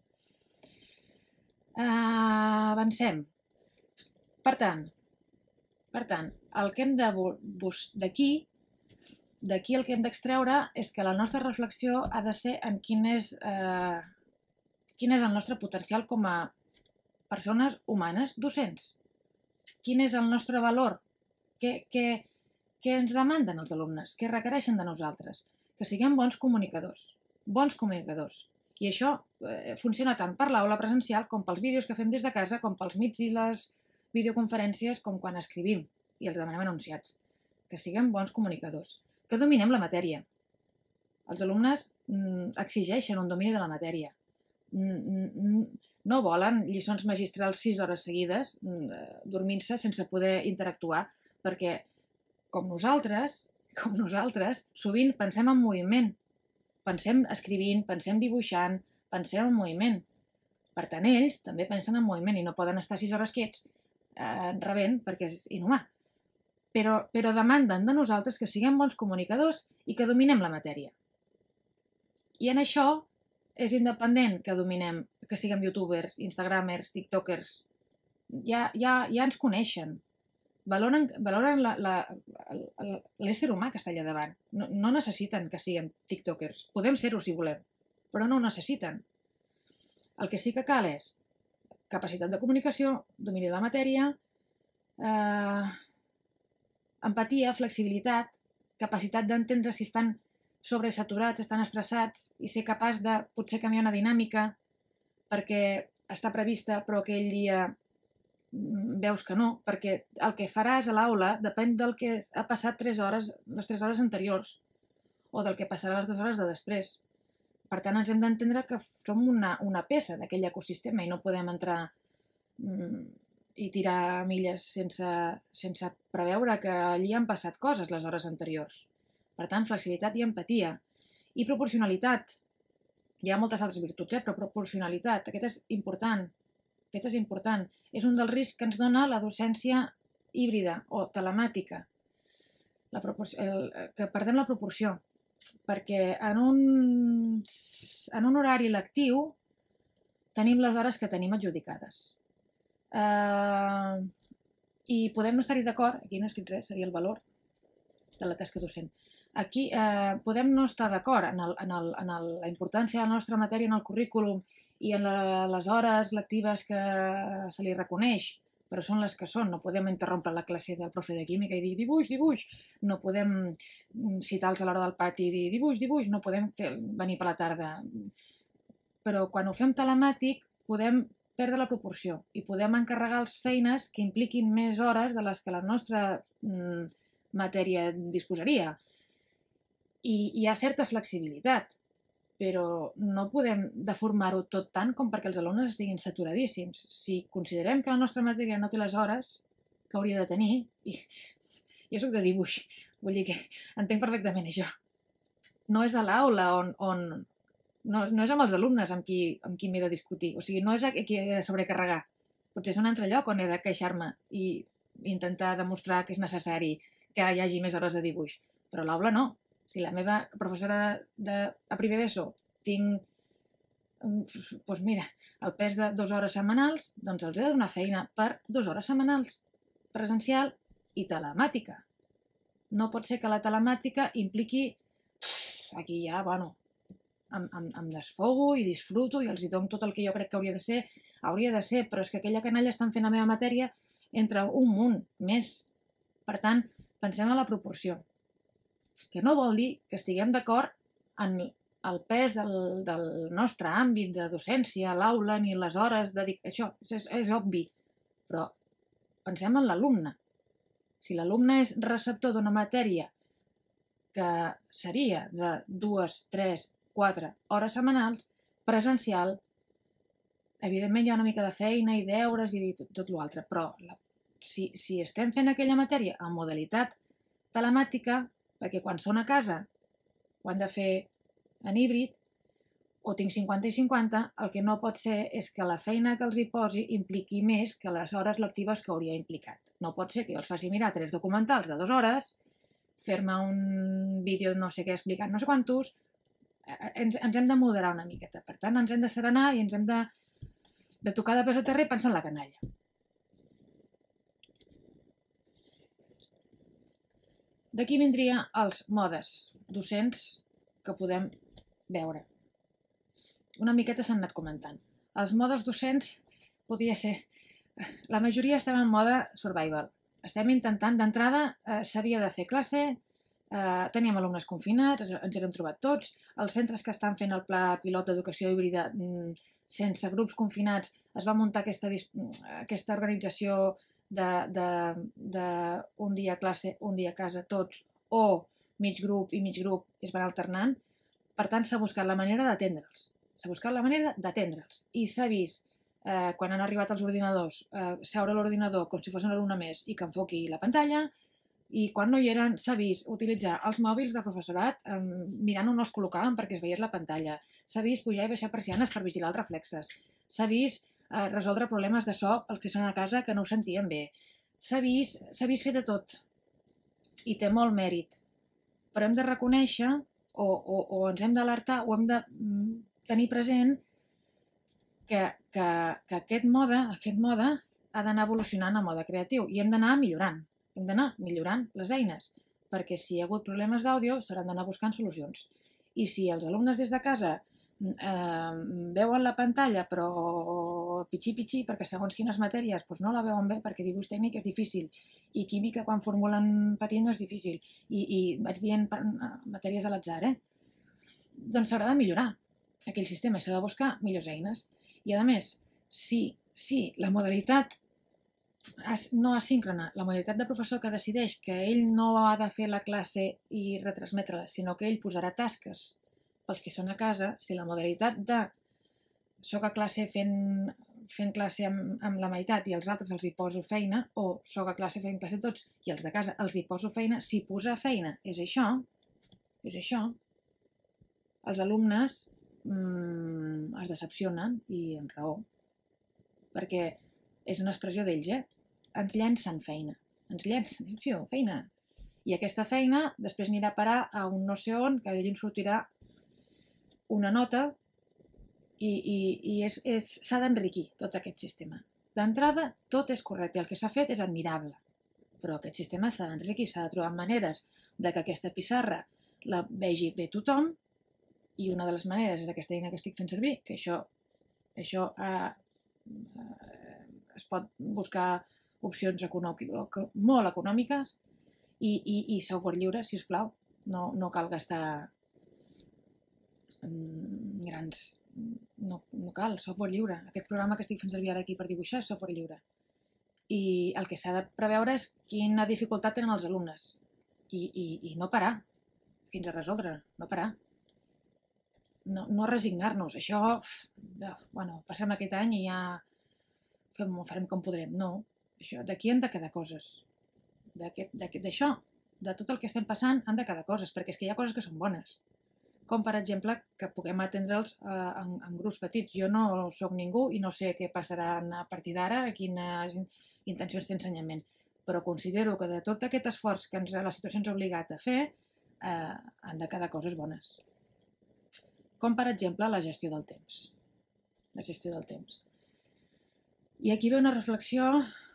Uh, avancem. Per tant, per tant, el que hem de d'aquí, d'aquí el que hem d'extreure és que la nostra reflexió ha de ser en quin és, eh, quin és el nostre potencial com a persones humanes docents. Quin és el nostre valor? Què, què, què ens demanden els alumnes? Què requereixen de nosaltres? Que siguem bons comunicadors. Bons comunicadors. I això eh, funciona tant per l'aula presencial com pels vídeos que fem des de casa, com pels Meets i les videoconferències, com quan escrivim i els demanem enunciats. Que siguem bons comunicadors. Que dominem la matèria. Els alumnes mm, exigeixen un domini de la matèria. Mm, mm, no volen lliçons magistrals sis hores seguides mm, dormint-se sense poder interactuar, perquè com nosaltres, com nosaltres, sovint pensem en moviment. Pensem escrivint, pensem dibuixant, pensem en moviment. Per tant, ells també pensen en moviment i no poden estar sis hores quiets eh, rebent perquè és inhumà. Però, però demanden de nosaltres que siguem bons comunicadors i que dominem la matèria. I en això és independent que dominem, que siguem youtubers, instagramers, tiktokers. Ja, ja, ja ens coneixen. Valoren, valoren l'ésser humà que està allà davant. No, no necessiten que siguem tiktokers. Podem ser-ho si volem, però no ho necessiten. El que sí que cal és capacitat de comunicació, domini de la matèria, eh, empatia, flexibilitat, capacitat d'entendre si estan sobresaturats, estan estressats i ser capaç de potser canviar una dinàmica perquè està prevista però aquell dia veus que no, perquè el que faràs a l'aula depèn del que ha passat tres hores, les tres hores anteriors o del que passarà les dues hores de després. Per tant, ens hem d'entendre que som una, una peça d'aquell ecosistema i no podem entrar mm, i tirar milles sense, sense preveure que allí han passat coses les hores anteriors. Per tant, flexibilitat i empatia. I proporcionalitat. Hi ha moltes altres virtuts, eh? Però proporcionalitat, aquest és important. Aquest és important. És un dels riscs que ens dona la docència híbrida o telemàtica. La el, que perdem la proporció. Perquè en un, en un horari lectiu tenim les hores que tenim adjudicades. Uh, I podem no estar-hi d'acord, aquí no he escrit res, seria el valor de la tasca docent. Aquí eh, podem no estar d'acord en, el, en, el, en el, la importància de la nostra matèria en el currículum i en la, les hores lectives que se li reconeix, però són les que són. No podem interrompre la classe del profe de química i dir dibuix, dibuix. No podem citar-los a l'hora del pati i dir dibuix, dibuix. No podem fer, venir per la tarda. Però quan ho fem telemàtic podem perdre la proporció i podem encarregar-los feines que impliquin més hores de les que la nostra mm, matèria disposaria. I hi ha certa flexibilitat, però no podem deformar-ho tot tant com perquè els alumnes estiguin saturadíssims. Si considerem que la nostra matèria no té les hores que hauria de tenir, i jo soc de dibuix, vull dir que entenc perfectament això. No és a l'aula on, on no, no és amb els alumnes amb qui, amb qui m'he de discutir, o sigui, no és aquí he de sobrecarregar. Potser és un altre lloc on he de queixar-me i intentar demostrar que és necessari que hi hagi més hores de dibuix, però a l'aula no. Si la meva professora de, de, a primer d'ESO tinc, doncs mira, el pes de dues hores setmanals, doncs els he de donar feina per dues hores setmanals, presencial i telemàtica. No pot ser que la telemàtica impliqui, aquí ja, bueno, em, em, em desfogo i disfruto i els hi dono tot el que jo crec que hauria de ser, hauria de ser, però és que aquella canalla estan fent la meva matèria entre un munt més. Per tant, pensem en la proporció. Que no vol dir que estiguem d'acord en el pes del, del nostre àmbit de docència, l'aula, ni les hores de... Això és, és obvi, però pensem en l'alumne. Si l'alumne és receptor d'una matèria que seria de dues, tres, quatre hores setmanals, presencial, evidentment hi ha una mica de feina i deures i tot, tot l'altre, però la, si, si estem fent aquella matèria en modalitat telemàtica, perquè quan són a casa ho han de fer en híbrid o tinc cinquanta i cinquanta, el que no pot ser és que la feina que els hi posi impliqui més que les hores lectives que hauria implicat. No pot ser que jo els faci mirar tres documentals de dues hores, fer-me un vídeo no sé què explicant no sé quantos, ens, ens hem de moderar una miqueta. Per tant, ens hem de serenar i ens hem de, de tocar de peus a terra i pensar en la canalla. D'aquí vindrien els modes docents que podem veure. Una miqueta s'han anat comentant. Els modes docents podria ser... La majoria estem en mode survival. Estem intentant, d'entrada, eh, s'havia de fer classe, eh, teníem alumnes confinats, ens hem trobat tots, els centres que estan fent el pla pilot d'educació híbrida mm, sense grups confinats, es va muntar aquesta, aquesta organització d'un de, de un dia a classe, un dia a casa, tots, o mig grup i mig grup es van alternant. Per tant, s'ha buscat la manera d'atendre'ls. S'ha buscat la manera d'atendre'ls. I s'ha vist, eh, quan han arribat els ordinadors, eh, seure a l'ordinador com si fos un alumne més i que enfoqui la pantalla, i quan no hi eren s'ha vist utilitzar els mòbils del professorat eh, mirant on els col·locaven perquè es veiés la pantalla. S'ha vist pujar i baixar persianes per vigilar els reflexes. S'ha vist eh, resoldre problemes de so els que són a casa que no ho sentien bé. S'ha vist, s'ha vist fer de tot. I té molt mèrit. Però hem de reconèixer o, o, o ens hem d'alertar o hem de mm, tenir present que, que, que aquest mode, aquest mode ha d'anar evolucionant a mode creatiu i hem d'anar millorant, hem d'anar millorant les eines, perquè si hi ha hagut problemes d'àudio s'hauran d'anar buscant solucions. I si els alumnes des de casa eh, veuen la pantalla però pitxi-pitxi, perquè segons quines matèries doncs no la veuen bé perquè dibuix tècnic és difícil i química quan formulen petit no és difícil i, i vaig dient matèries a l'atzar, eh? Doncs s'haurà de millorar aquell sistema, s'ha de buscar millors eines. I a més, si, si la modalitat no asíncrona, la modalitat de professor que decideix que ell no ha de fer la classe i retransmetre-la, sinó que ell posarà tasques pels que són a casa, si la modalitat de soc a classe fent, fent classe amb, amb la meitat i els altres els hi poso feina, o soc a classe fent classe tots i els de casa els hi poso feina, si posar feina és això, és això, els alumnes mmm, es decepcionen i amb raó, perquè és una expressió d'ells, eh? Ens llencen feina, ens llencen, fiu, feina. I aquesta feina després anirà a parar a un no sé on, que d'ell en sortirà una nota i, i, i s'ha d'enriquir tot aquest sistema. D'entrada, tot és correcte, el que s'ha fet és admirable, però aquest sistema s'ha d'enriquir, s'ha de trobar maneres de que aquesta pissarra la vegi bé tothom i una de les maneres és aquesta eina que estic fent servir, que això, això eh, es pot buscar opcions molt econòmiques i, i, i software lliure, si us plau. No, no cal gastar grans... No, no cal, software lliure. Aquest programa que estic fent servir ara aquí per dibuixar és software lliure. I el que s'ha de preveure és quina dificultat tenen els alumnes. I, i, i no parar fins a resoldre, no parar. No, no resignar-nos. Això, bueno, passem aquest any i ja fem, farem com podrem. No, això, d'aquí han de quedar coses. D'això, de tot el que estem passant, han de quedar coses, perquè és que hi ha coses que són bones. Com, per exemple, que puguem atendre'ls eh, en, en grups petits. Jo no sóc ningú i no sé què passarà a partir d'ara, quines intencions té ensenyament, però considero que de tot aquest esforç que ens, la situació ens ha obligat a fer, eh, han de quedar coses bones. Com, per exemple, la gestió del temps. La gestió del temps. I aquí ve una reflexió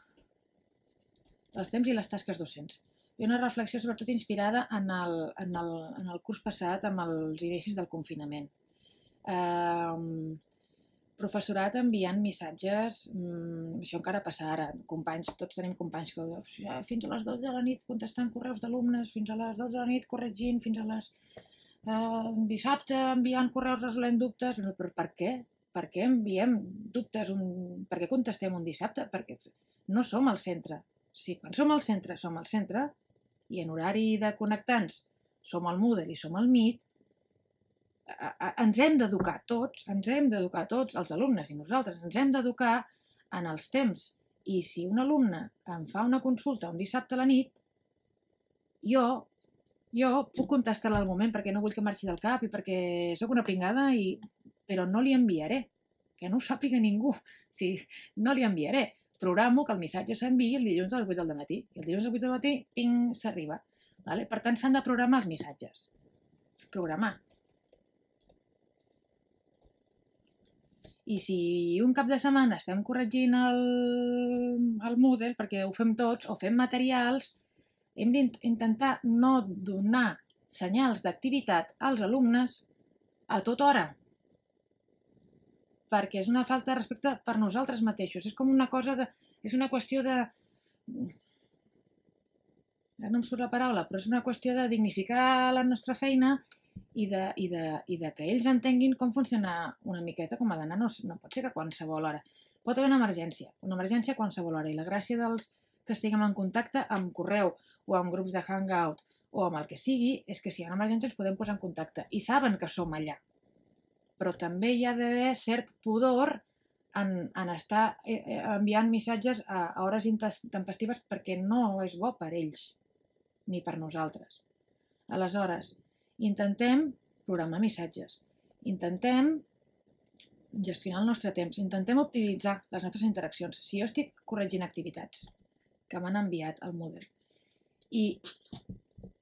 dels temps i les tasques docents. Hi ha una reflexió sobretot inspirada en el, en el, en el curs passat amb els inicis del confinament. Eh, professorat enviant missatges, mm, això encara passa ara, companys, tots tenim companys que fins a les dotze de la nit contestant correus d'alumnes, fins a les dotze de la nit corregint, fins a les eh, dissabte enviant correus resolent dubtes. Però per què? Per què enviem dubtes? Un... Per què contestem un dissabte? Perquè no som al centre. Si quan som al centre, som al centre, i en horari de connectants som al Moodle i som al Meet, ens hem d'educar tots, ens hem d'educar tots, els alumnes i nosaltres, ens hem d'educar en els temps. I si un alumne em fa una consulta un dissabte a la nit, jo, jo puc contestar-la al moment perquè no vull que marxi del cap i perquè sóc una pringada, i... però no li enviaré, que no ho sàpiga ningú, sí, no li enviaré. Programo que el missatge s'enviï el dilluns a les vuit del matí. I el dilluns a les vuit del matí, ping, s'arriba. Per tant, s'han de programar els missatges. Programar. I si un cap de setmana estem corregint el, el Moodle, perquè ho fem tots, o fem materials, hem d'intentar no donar senyals d'activitat als alumnes a tota hora, perquè és una falta de respecte per nosaltres mateixos. És com una cosa de... És una qüestió de... Ja no em surt la paraula, però és una qüestió de dignificar la nostra feina i de, i de, i de que ells entenguin com funciona una miqueta com ha d'anar. No, no pot ser que a qualsevol hora. Pot haver una emergència, una emergència a qualsevol hora. I la gràcia dels que estiguem en contacte amb correu o amb grups de hangout o amb el que sigui és que si hi ha una emergència ens podem posar en contacte i saben que som allà. Però també hi ha d'haver cert pudor en, en estar enviant missatges a, a hores intempestives perquè no és bo per ells, ni per nosaltres. Aleshores, intentem programar missatges, intentem gestionar el nostre temps, intentem optimitzar les nostres interaccions. Si jo estic corregint activitats que m'han enviat al Moodle i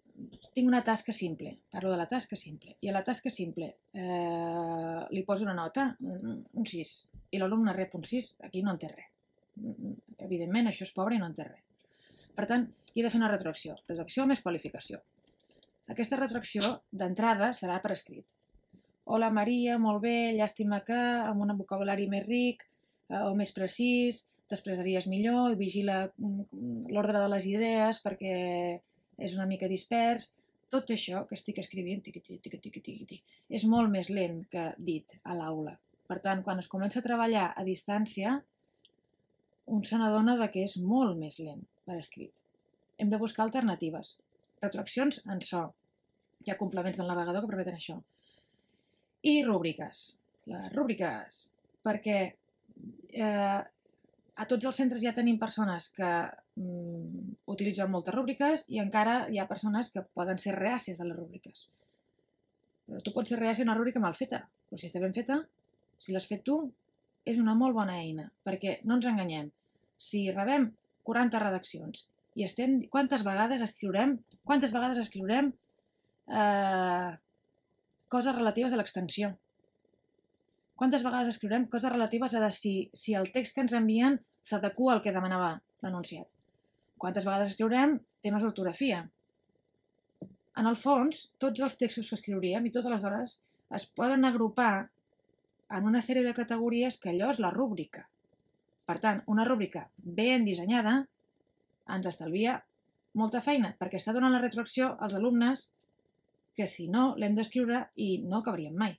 tinc una tasca simple, parlo de la tasca simple, i a la tasca simple eh, li poso una nota, un sis, i l'alumne rep un sis, aquí no en té res. Evidentment, això és pobre i no en té res. Per tant, he de fer una retroacció, retroacció més qualificació. Aquesta retroacció, d'entrada, serà per escrit. Hola Maria, molt bé, llàstima que, amb un vocabulari més ric eh, o més precís, t'expressaries millor i vigila l'ordre de les idees perquè és una mica dispers. Tot això que estic escrivint tiqui, tiqui, tiqui, tiqui, tiqui, és molt més lent que dit a l'aula. Per tant, quan es comença a treballar a distància, un se n'adona que és molt més lent per escrit. Hem de buscar alternatives. Retroaccions en so. Hi ha complements del navegador que permeten això. I rúbriques. Les rúbriques, perquè eh, a tots els centres ja tenim persones que mm, utilitzen moltes rúbriques i encara hi ha persones que poden ser reàcies a les rúbriques. Però tu pots ser reàcia a una rúbrica mal feta, però si està ben feta, si l'has fet tu, és una molt bona eina, perquè no ens enganyem. Si rebem quaranta redaccions i estem... Quantes vegades escriurem, quantes vegades escriurem eh, coses relatives a l'extensió? Quantes vegades escriurem coses relatives a si, si el text que ens envien s'adequa al que demanava l'anunciat? Quantes vegades escriurem temes d'ortografia? En el fons, tots els textos que escriuríem i totes les hores es poden agrupar en una sèrie de categories que allò és la rúbrica. Per tant, una rúbrica ben dissenyada ens estalvia molta feina, perquè està donant la retroacció als alumnes que si no l'hem d'escriure i no acabaríem mai.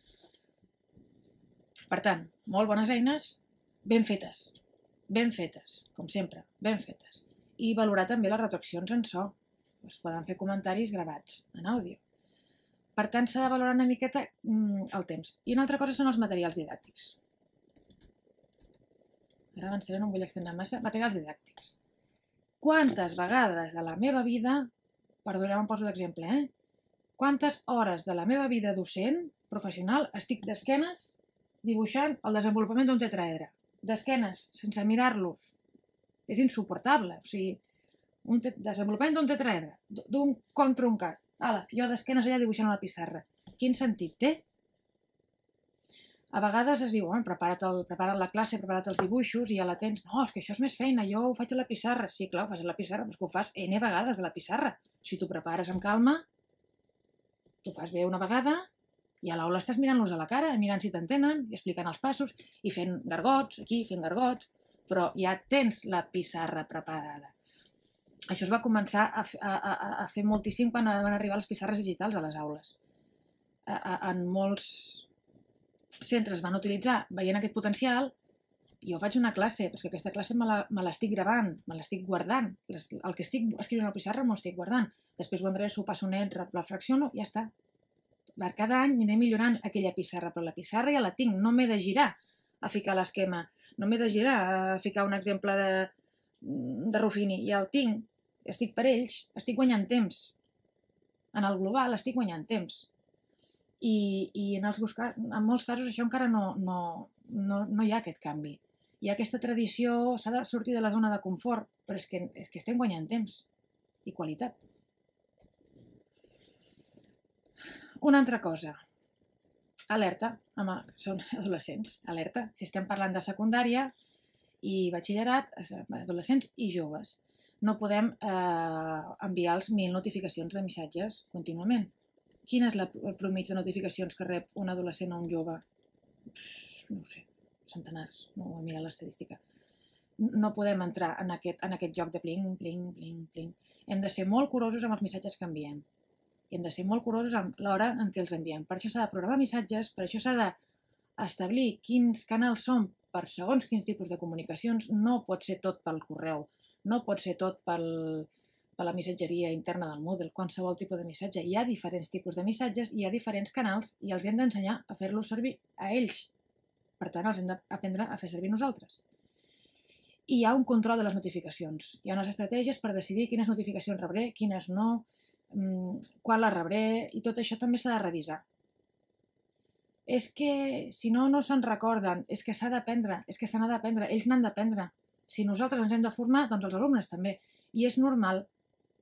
Per tant, molt bones eines, ben fetes, ben fetes, com sempre, ben fetes. I valorar també les retroaccions en so. Es poden fer comentaris gravats en àudio. Per tant, s'ha de valorar una miqueta el temps. I una altra cosa són els materials didàctics. Ara avançaré, no em vull extendre massa. Materials didàctics. Quantes vegades de la meva vida, perdoneu, em poso d'exemple, eh? Quantes hores de la meva vida docent, professional, estic d'esquenes dibuixant el desenvolupament d'un tetraedre. D'esquenes, sense mirar-los. És insuportable. O sigui, un desenvolupament d'un tetraedre, d'un con truncat. Ala, jo d'esquenes allà dibuixant a la pissarra. Quin sentit té? A vegades es diu, oh, prepara't, el, prepara't la classe, prepara't els dibuixos i ja la tens. No, és que això és més feina, jo ho faig a la pissarra. Sí, clar, ho fas a la pissarra, però és que ho fas N vegades a la pissarra. Si t'ho prepares amb calma, t'ho fas bé una vegada i a l'aula estàs mirant-los a la cara, mirant si t'entenen, i explicant els passos, i fent gargots, aquí, fent gargots, però ja tens la pissarra preparada. Això es va començar a, a, a, a fer moltíssim quan van arribar les pissarres digitals a les aules. A, a, en molts centres van utilitzar, veient aquest potencial, jo faig una classe, però és que aquesta classe me l'estic gravant, me l'estic guardant. Les, el que estic escrivint a la pissarra m'ho estic guardant. Després ho endreço, ho passo net, la fracciono, ja està. Per cada any anem millorant aquella pissarra, però la pissarra ja la tinc, no m'he de girar a ficar l'esquema, no m'he de girar a ficar un exemple de, de Ruffini, ja el tinc. Estic per ells, estic guanyant temps. En el global estic guanyant temps. I, i en, els, en molts casos això encara no, no, no, no hi ha aquest canvi. Hi ha aquesta tradició, s'ha de sortir de la zona de confort, però és que, és que estem guanyant temps i qualitat. Una altra cosa. Alerta, home, són adolescents, alerta. Si estem parlant de secundària i batxillerat, adolescents i joves. No podem eh, enviar els mil notificacions de missatges contínuament. Quina és la promig de notificacions que rep un adolescent o un jove? No ho sé, centenars, no ho he mirat l'estadística. No podem entrar en aquest, en aquest joc de pling, pling, pling, pling. Hem de ser molt curosos amb els missatges que enviem. I hem de ser molt curosos amb l'hora en què els enviem. Per això s'ha de programar missatges, per això s'ha d'establir quins canals són per segons quins tipus de comunicacions. No pot ser tot pel correu. No pot ser tot pel, per la missatgeria interna del Moodle, qualsevol tipus de missatge. Hi ha diferents tipus de missatges, hi ha diferents canals i els hem d'ensenyar a fer-los servir a ells. Per tant, els hem d'aprendre a fer servir nosaltres. I hi ha un control de les notificacions. Hi ha unes estratègies per decidir quines notificacions rebré, quines no, quan les rebré, i tot això també s'ha de revisar. És que si no, no se'n recorden, és que s'ha d'aprendre, és que se n'ha d'aprendre, ells n'han d'aprendre. Si nosaltres ens hem de formar, doncs els alumnes també. I és normal,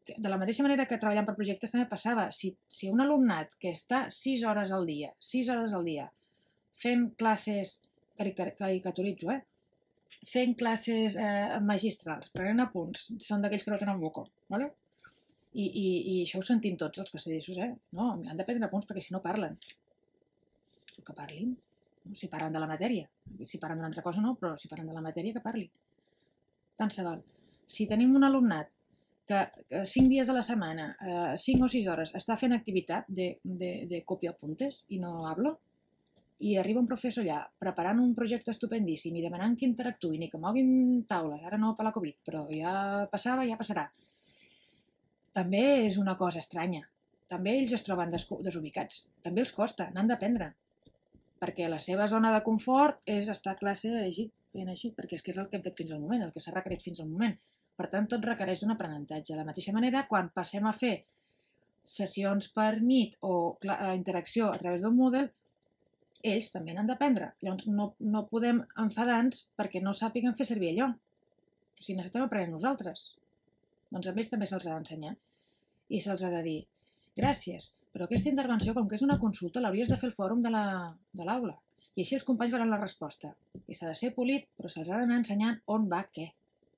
de la mateixa manera que treballant per projectes també passava, si, si un alumnat que està sis hores al dia, sis hores al dia, fent classes, caricaturitzo, eh? fent classes eh, magistrals, prenent apunts, són d'aquells que no tenen boco, ¿vale? I, i, i això ho sentim tots els passadissos, eh? No, han de prendre apunts perquè si no parlen. Que parlin, no? Si parlen de la matèria. Si parlen d'una altra cosa no, però si parlen de la matèria que parlin. Tant se val. Si tenim un alumnat que, que cinc dies a la setmana, eh, cinc o sis hores, està fent activitat de, de, de copia apuntes i no hablo, i arriba un professor allà preparant un projecte estupendíssim i demanant que interactuïn i que moguin taules, ara no per la Covid, però ja passava i ja passarà. També és una cosa estranya. També ells es troben desubicats. També els costa, n'han d'aprendre. Perquè la seva zona de confort és estar a classe així, fent així, perquè és que és el que hem fet fins al moment, el que s'ha requerit fins al moment. Per tant, tot requereix d'un aprenentatge. De la mateixa manera, quan passem a fer sessions per Meet o interacció a través d'un Moodle, ells també n'han d'aprendre. Llavors, no, no podem enfadar-nos perquè no sàpiguen fer servir allò. O sigui, necessitem aprendre nosaltres. Doncs a ells també se'ls ha d'ensenyar. I se'ls ha de dir, gràcies, però aquesta intervenció, com que és una consulta, l'hauries de fer al fòrum de l'aula. I així els companys veuran la resposta. I s'ha de ser polit, però se'ls ha d'anar ensenyant on va què.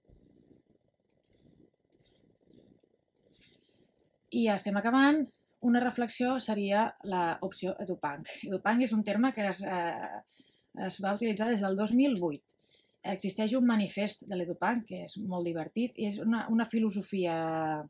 I ja estem acabant. Una reflexió seria l'opció EduPunk. EduPunk és un terme que es, eh, es va utilitzar des del dos mil vuit. Existeix un manifest de l'EduPunk que és molt divertit i és una, una filosofia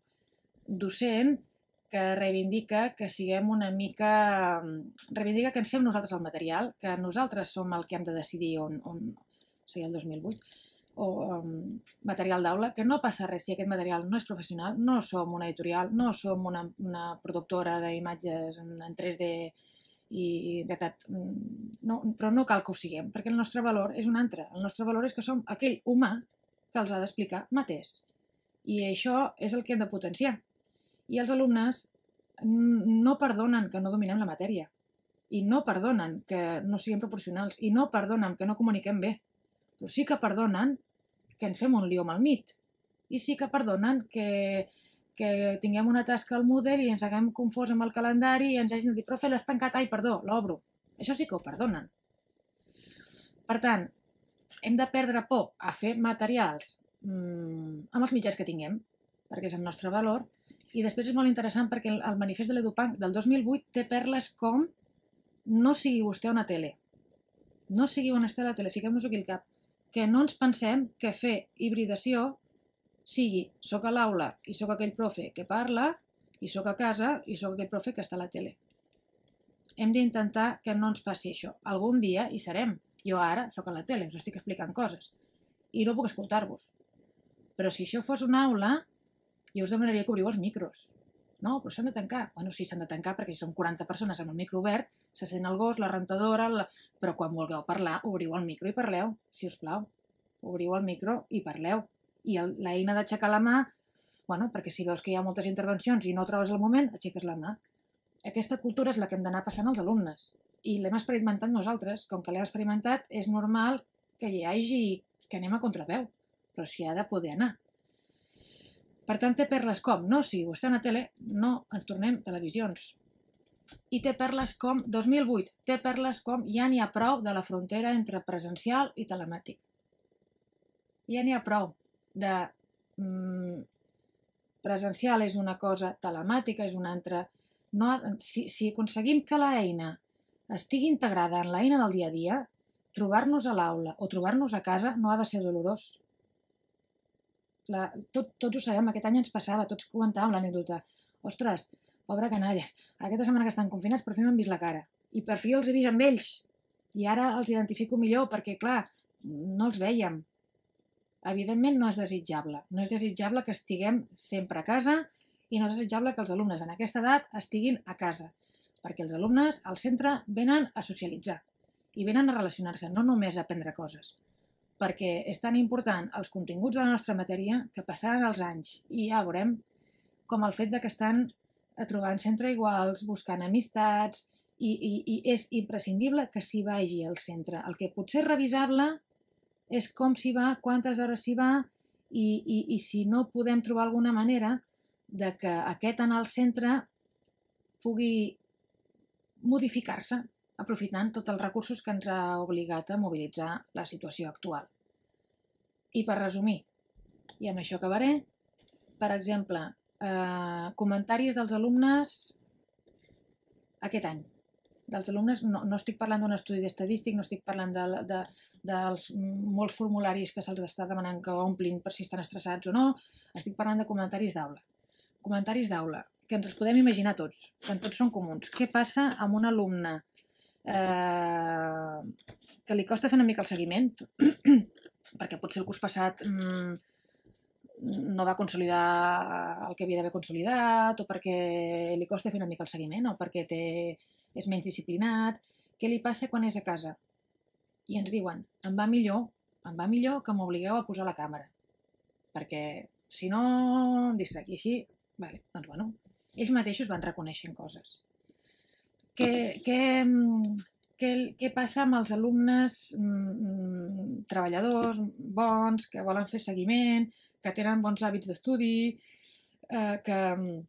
docent que reivindica que siguem una mica... reivindica que ens fem nosaltres el material, que nosaltres som el que hem de decidir on... on seria el dos mil vuit, o um, material d'aula, que no passa res si aquest material no és professional, no som una editorial, no som una, una productora d'imatges en, en tres D i, i realitat, no, però no cal que ho siguem, perquè el nostre valor és un altre. El nostre valor és que som aquell humà que els ha d'explicar mateix. I això és el que hem de potenciar. I els alumnes no perdonen que no dominem la matèria, i no perdonen que no siguem proporcionals, i no perdonen que no comuniquem bé, però sí que perdonen que ens fem un lío amb el Meet, i sí que perdonen que, que tinguem una tasca al Moodle i ens haguem confós amb el calendari i ens hagin de dir, profe, l'has tancat, ai, perdó, l'obro. Això sí que ho perdonen. Per tant, hem de perdre por a fer materials mmm, amb els mitjans que tinguem, perquè és el nostre valor, i després és molt interessant perquè el manifest de l'EduPunk del dos mil vuit té perles com no sigui vostè una tele, no sigui on està la tele, fiquem-nos aquí al cap, que no ens pensem que fer hibridació sigui soc a l'aula i soc aquell profe que parla i soc a casa i soc aquell profe que està a la tele. Hem d'intentar que no ens passi això. Algun dia hi serem. Jo ara soc a la tele, us estic explicant coses i no puc escoltar-vos. Però si això fos una aula, jo us demanaria que obriu els micros. No, però s'han de tancar. Bueno, sí, s'han de tancar perquè si som quaranta persones amb el micro obert, se sent el gos, la rentadora, la... però quan vulgueu parlar, obriu el micro i parleu, si us plau. Obriu el micro i parleu. I l'eina d'aixecar la mà, bueno, perquè si veus que hi ha moltes intervencions i no trobes el moment, aixeques la mà. Aquesta cultura és la que hem d'anar passant als alumnes. I l'hem experimentat nosaltres. Com que l'hem experimentat, és normal que hi hagi, que anem a contraveu, però s'hi ha de poder anar. Per tant, té perles com, no, si vostè a una tele, no ens tornem televisions. I té perles com, dos mil vuit, té perles com, ja n'hi ha prou de la frontera entre presencial i telemàtic. Ja n'hi ha prou de mm, presencial és una cosa, telemàtica és una altra. No, si, si aconseguim que l'eina estigui integrada en l'eina del dia a dia, trobar-nos a l'aula o trobar-nos a casa no ha de ser dolorós. La, tot, tots ho sabem, aquest any ens passava, tots comentàvem l'anècdota. Ostres, pobra canalla, aquesta setmana que estan confinats per fi m'han vist la cara. I per fi els he vist amb ells. I ara els identifico millor perquè, clar, no els vèiem. Evidentment no és desitjable. No és desitjable que estiguem sempre a casa i no és desitjable que els alumnes en aquesta edat estiguin a casa. Perquè els alumnes al centre venen a socialitzar i venen a relacionar-se, no només a aprendre coses. Perquè és tan important els continguts de la nostra matèria que passaran els anys i ja veurem com el fet de que estan trobant-se entre iguals, buscant amistats i, i, i és imprescindible que s'hi vagi al centre. El que potser és revisable és com s'hi va, quantes hores s'hi va i, i, i si no podem trobar alguna manera de que aquest en el centre pugui modificar-se, aprofitant tots els recursos que ens ha obligat a mobilitzar la situació actual. I per resumir, i amb això acabaré, per exemple, eh, comentaris dels alumnes aquest any. Dels alumnes, no, no estic parlant d'un estudi estadístic, no estic parlant de, de, dels molts formularis que se'ls està demanant que omplin per si estan estressats o no, estic parlant de comentaris d'aula. Comentaris d'aula, que ens els podem imaginar tots, que tots són comuns. Què passa amb un alumne eh, que li costa fer una mica el seguiment, perquè potser el curs passat mm, no va consolidar el que havia d'haver consolidat, o perquè li costa fer una mica el seguiment, o perquè té, és menys disciplinat. Què li passa quan és a casa? I ens diuen, em va millor, em va millor que m'obligueu a posar la càmera, perquè si no em distrec. I així, vale, doncs bueno, ells mateixos van reconeixent coses. Què, què, què, què passa amb els alumnes mm, treballadors, bons, que volen fer seguiment, que tenen bons hàbits d'estudi, eh, que,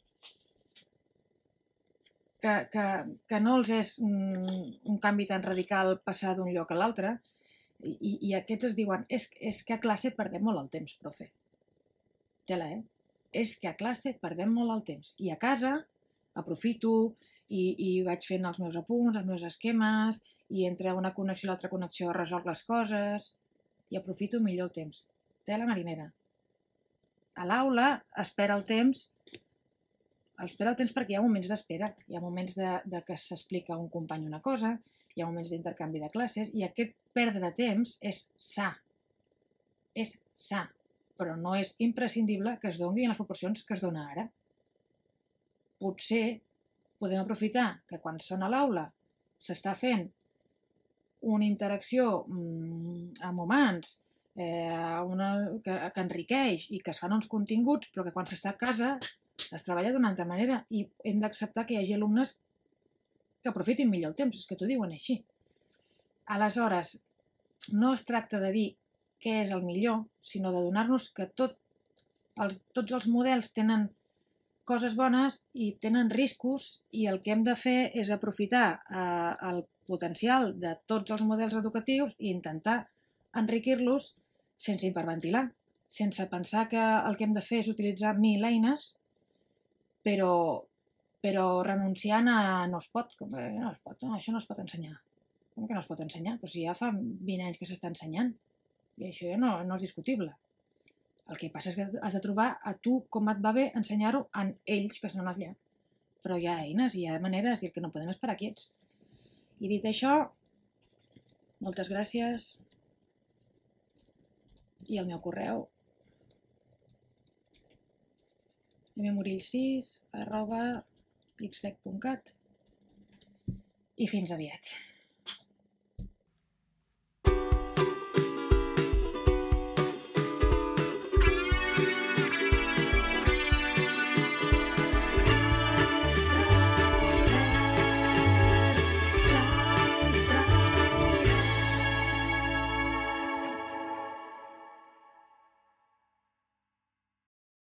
que, que, que no els és mm, un canvi tan radical passar d'un lloc a l'altre, i, i aquests es diuen, és, és que a classe perdem molt el temps, profe. Tela, eh? És que a classe perdem molt el temps. I a casa aprofito i, i vaig fent els meus apunts, els meus esquemes, i entre una connexió i l'altra connexió resolc les coses i aprofito millor el temps. Tela marinera. A l'aula espera el temps, espera el temps perquè hi ha moments d'espera, hi ha moments de, de que s'explica a un company una cosa, hi ha moments d'intercanvi de classes, i aquest perdre de temps és sa. És sa, però no és imprescindible que es doni en les proporcions que es dona ara. Potser podem aprofitar que quan són a l'aula s'està fent una interacció mmm, amb humans, eh, una, que, que enriqueix i que es fan uns continguts, però que quan s'està a casa es treballa d'una altra manera, i hem d'acceptar que hi hagi alumnes que aprofitin millor el temps, és que t'ho diuen així. Aleshores, no es tracta de dir què és el millor, sinó de donar-nos que tot els, tots els models tenen coses bones i tenen riscos, i el que hem de fer és aprofitar eh, el potencial de tots els models educatius i intentar enriquir-los sense hiperventilar, sense pensar que el que hem de fer és utilitzar mil eines, però, però renunciant a no es pot, com que no es pot, no, això no es pot ensenyar. Com que no es pot ensenyar? Però si ja fa vint anys que s'està ensenyant, i això ja no, no és discutible. El que passa és que has de trobar a tu com et va bé ensenyar-ho en ells, que són allà. Però hi ha eines, hi ha maneres, i el que no podem esperar quiets. I dit això, moltes gràcies, i el meu correu mmorill sis arroba xtec punt cat, i fins aviat.